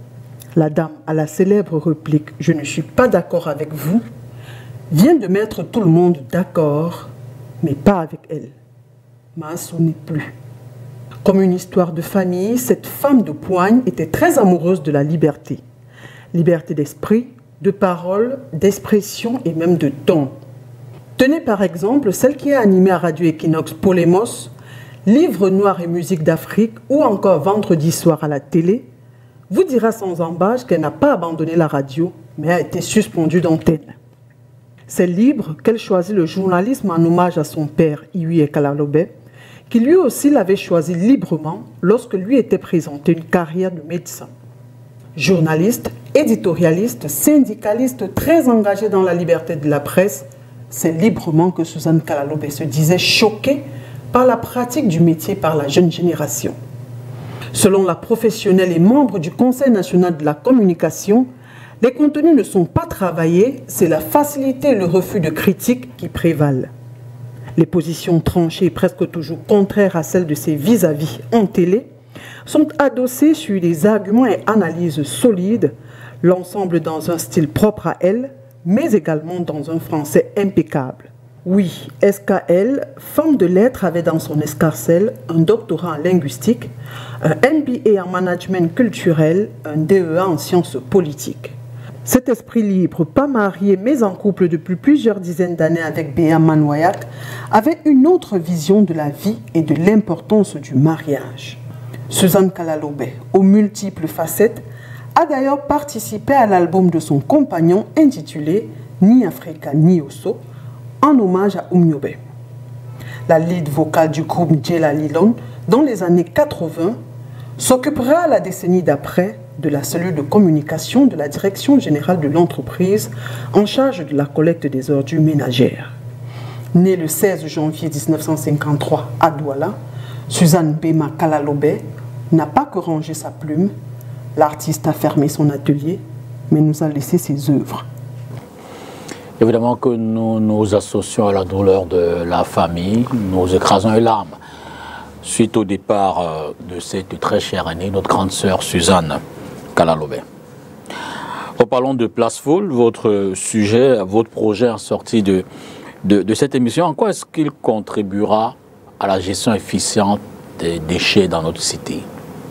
La dame à la célèbre réplique « Je ne suis pas d'accord avec vous » vient de mettre tout le monde d'accord, mais pas avec elle. Maasso n'est plus. Comme une histoire de famille, cette femme de poigne était très amoureuse de la liberté. Liberté d'esprit, de parole, d'expression et même de ton. Tenez par exemple celle qui a animé à Radio Equinox Polémos, Livre noir et musique d'Afrique ou encore Vendredi soir à la télé, vous dira sans embâche qu'elle n'a pas abandonné la radio, mais a été suspendue d'antenne. C'est libre qu'elle choisit le journalisme en hommage à son père, Iwi Kalalobé, qui lui aussi l'avait choisi librement lorsque lui était présenté une carrière de médecin. Journaliste, éditorialiste, syndicaliste, très engagé dans la liberté de la presse, c'est librement que Suzanne Kalalobé se disait choquée par la pratique du métier par la jeune génération. Selon la professionnelle et membre du Conseil national de la communication, les contenus ne sont pas travaillés, c'est la facilité et le refus de critique qui prévalent. Les positions tranchées et presque toujours contraires à celles de ses vis-à-vis en télé sont adossées sur des arguments et analyses solides, l'ensemble dans un style propre à elle, mais également dans un français impeccable. Oui, S K L, femme de lettres, avait dans son escarcelle un doctorat en linguistique, un M B A en management culturel, un D E A en sciences politiques. Cet esprit libre, pas marié mais en couple depuis plusieurs dizaines d'années avec Béa Manouayak, avait une autre vision de la vie et de l'importance du mariage. Suzanne Kalalobé, aux multiples facettes, a d'ailleurs participé à l'album de son compagnon intitulé Ni Africa ni Osso, en hommage à Oumniobé. La lead vocale du groupe Djela Lilon, dans les années quatre-vingts, s'occupera la décennie d'après de la cellule de communication de la Direction générale de l'entreprise en charge de la collecte des ordures ménagères. Née le seize janvier mille neuf cent cinquante-trois à Douala, Suzanne Bema Kalalobé n'a pas que rangé sa plume. L'artiste a fermé son atelier, mais nous a laissé ses œuvres. Évidemment que nous nous associons à la douleur de la famille, nous écrasons les larmes suite au départ de cette très chère aînée, notre grande sœur Suzanne Kalalobé. Reparlons de Place Foule, votre sujet, votre projet en sortie de, de, de cette émission. En quoi est-ce qu'il contribuera à la gestion efficiente des déchets dans notre cité?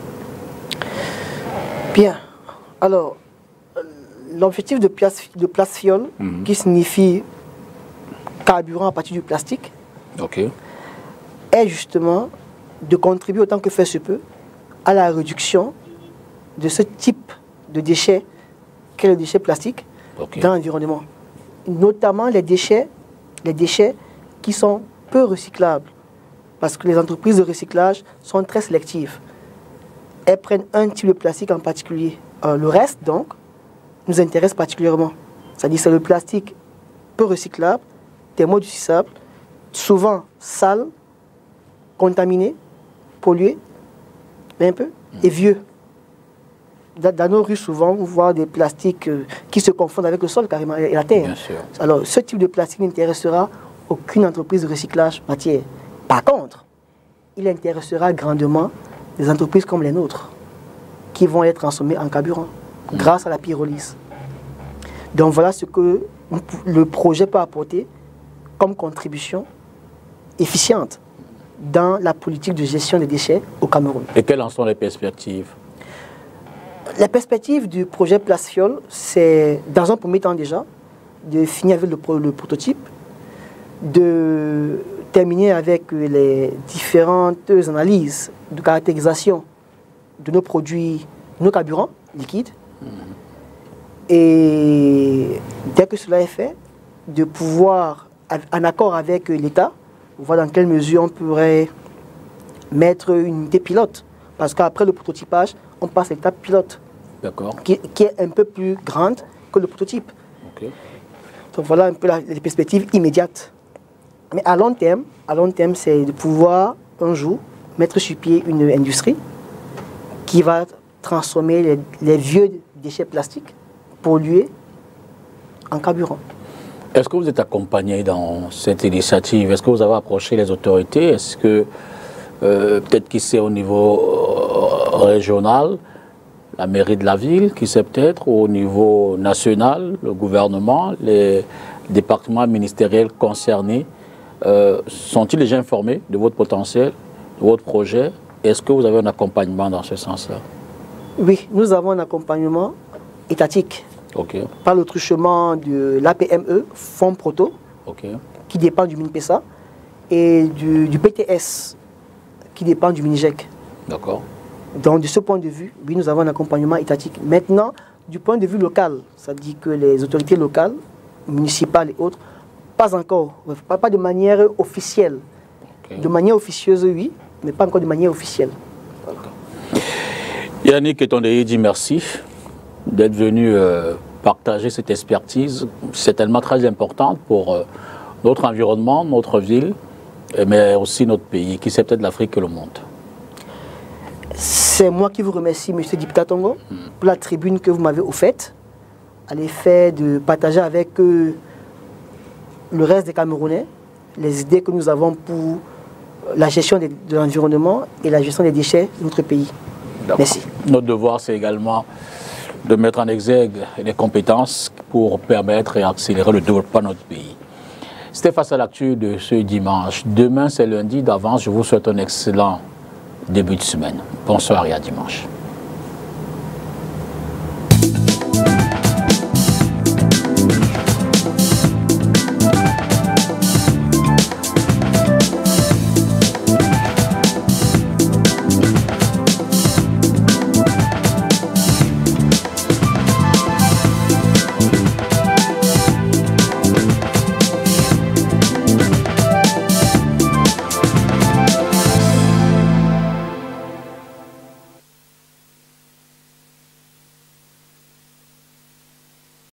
Bien. Alors, l'objectif de Place, de Place Fiole, mm-hmm. qui signifie carburant à partir du plastique, okay. est justement de contribuer autant que faire se peut à la réduction de ce type de déchets qu'est le déchet plastique okay. dans l'environnement. Notamment les déchets, les déchets qui sont peu recyclables. Parce que les entreprises de recyclage sont très sélectives. Elles prennent un type de plastique en particulier. Euh, le reste, donc, nous intéresse particulièrement. C'est-à-dire c'est le plastique peu recyclable, thermodissable, souvent sale, contaminé, pollué, un peu, et vieux. Dans nos rues, souvent, on voit des plastiques euh, qui se confondent avec le sol carrément et la terre. Bien sûr. Alors, ce type de plastique n'intéressera aucune entreprise de recyclage matière. Par contre, il intéressera grandement des entreprises comme les nôtres, qui vont être transformées en carburant, mmh. grâce à la pyrolyse. Donc voilà ce que le projet peut apporter comme contribution efficiente dans la politique de gestion des déchets au Cameroun. Et quelles en sont les perspectives? La perspective du projet Place Fiole, c'est, dans un premier temps déjà, de finir avec le, le prototype, de terminer avec les différentes analyses de caractérisation de nos produits, de nos carburants liquides. Mmh. Et dès que cela est fait, de pouvoir, en accord avec l'État, voir dans quelle mesure on pourrait mettre une unité pilote. Parce qu'après le prototypage, on passe à l'étape pilote, qui, qui est un peu plus grande que le prototype. Okay. Donc voilà un peu la, les perspectives immédiates. Mais à long terme, à long terme, c'est de pouvoir un jour mettre sur pied une industrie qui va transformer les, les vieux déchets plastiques pollués en carburant. Est-ce que vous êtes accompagné dans cette initiative? Est-ce que vous avez approché les autorités? Est-ce que, euh, peut-être qui sait au niveau euh, régional, la mairie de la ville, qui sait peut-être au niveau national, le gouvernement, les départements ministériels concernés, euh, sont-ils déjà informés de votre potentiel, de votre projet? Est-ce que vous avez un accompagnement dans ce sens-là? Oui, nous avons un accompagnement étatique. Okay. Par le truchement de l'A P M E, Fonds Proto, okay. qui dépend du MINPESA, et du, du P T S, qui dépend du MINIGEC. D'accord. Donc, de ce point de vue, oui, nous avons un accompagnement étatique. Maintenant, du point de vue local, ça dit que les autorités locales, municipales et autres, pas encore, pas, pas de manière officielle. Okay. De manière officieuse, oui, mais pas encore de manière officielle. Yannick Etondéhi dit merci d'être venu euh, partager cette expertise. C'est tellement très important pour euh, notre environnement, notre ville, mais aussi notre pays, qui c'est peut-être l'Afrique et le monde. C'est moi qui vous remercie, M. Dipta Tongo, mm. pour la tribune que vous m'avez offerte, à l'effet de partager avec euh, le reste des Camerounais les idées que nous avons pour la gestion de, de l'environnement et la gestion des déchets de notre pays. Merci. Notre devoir, c'est également de mettre en exergue les compétences pour permettre et accélérer le développement de notre pays. C'était Face à l'actu de ce dimanche. Demain, c'est lundi. D'avance, je vous souhaite un excellent début de semaine. Bonsoir et à dimanche.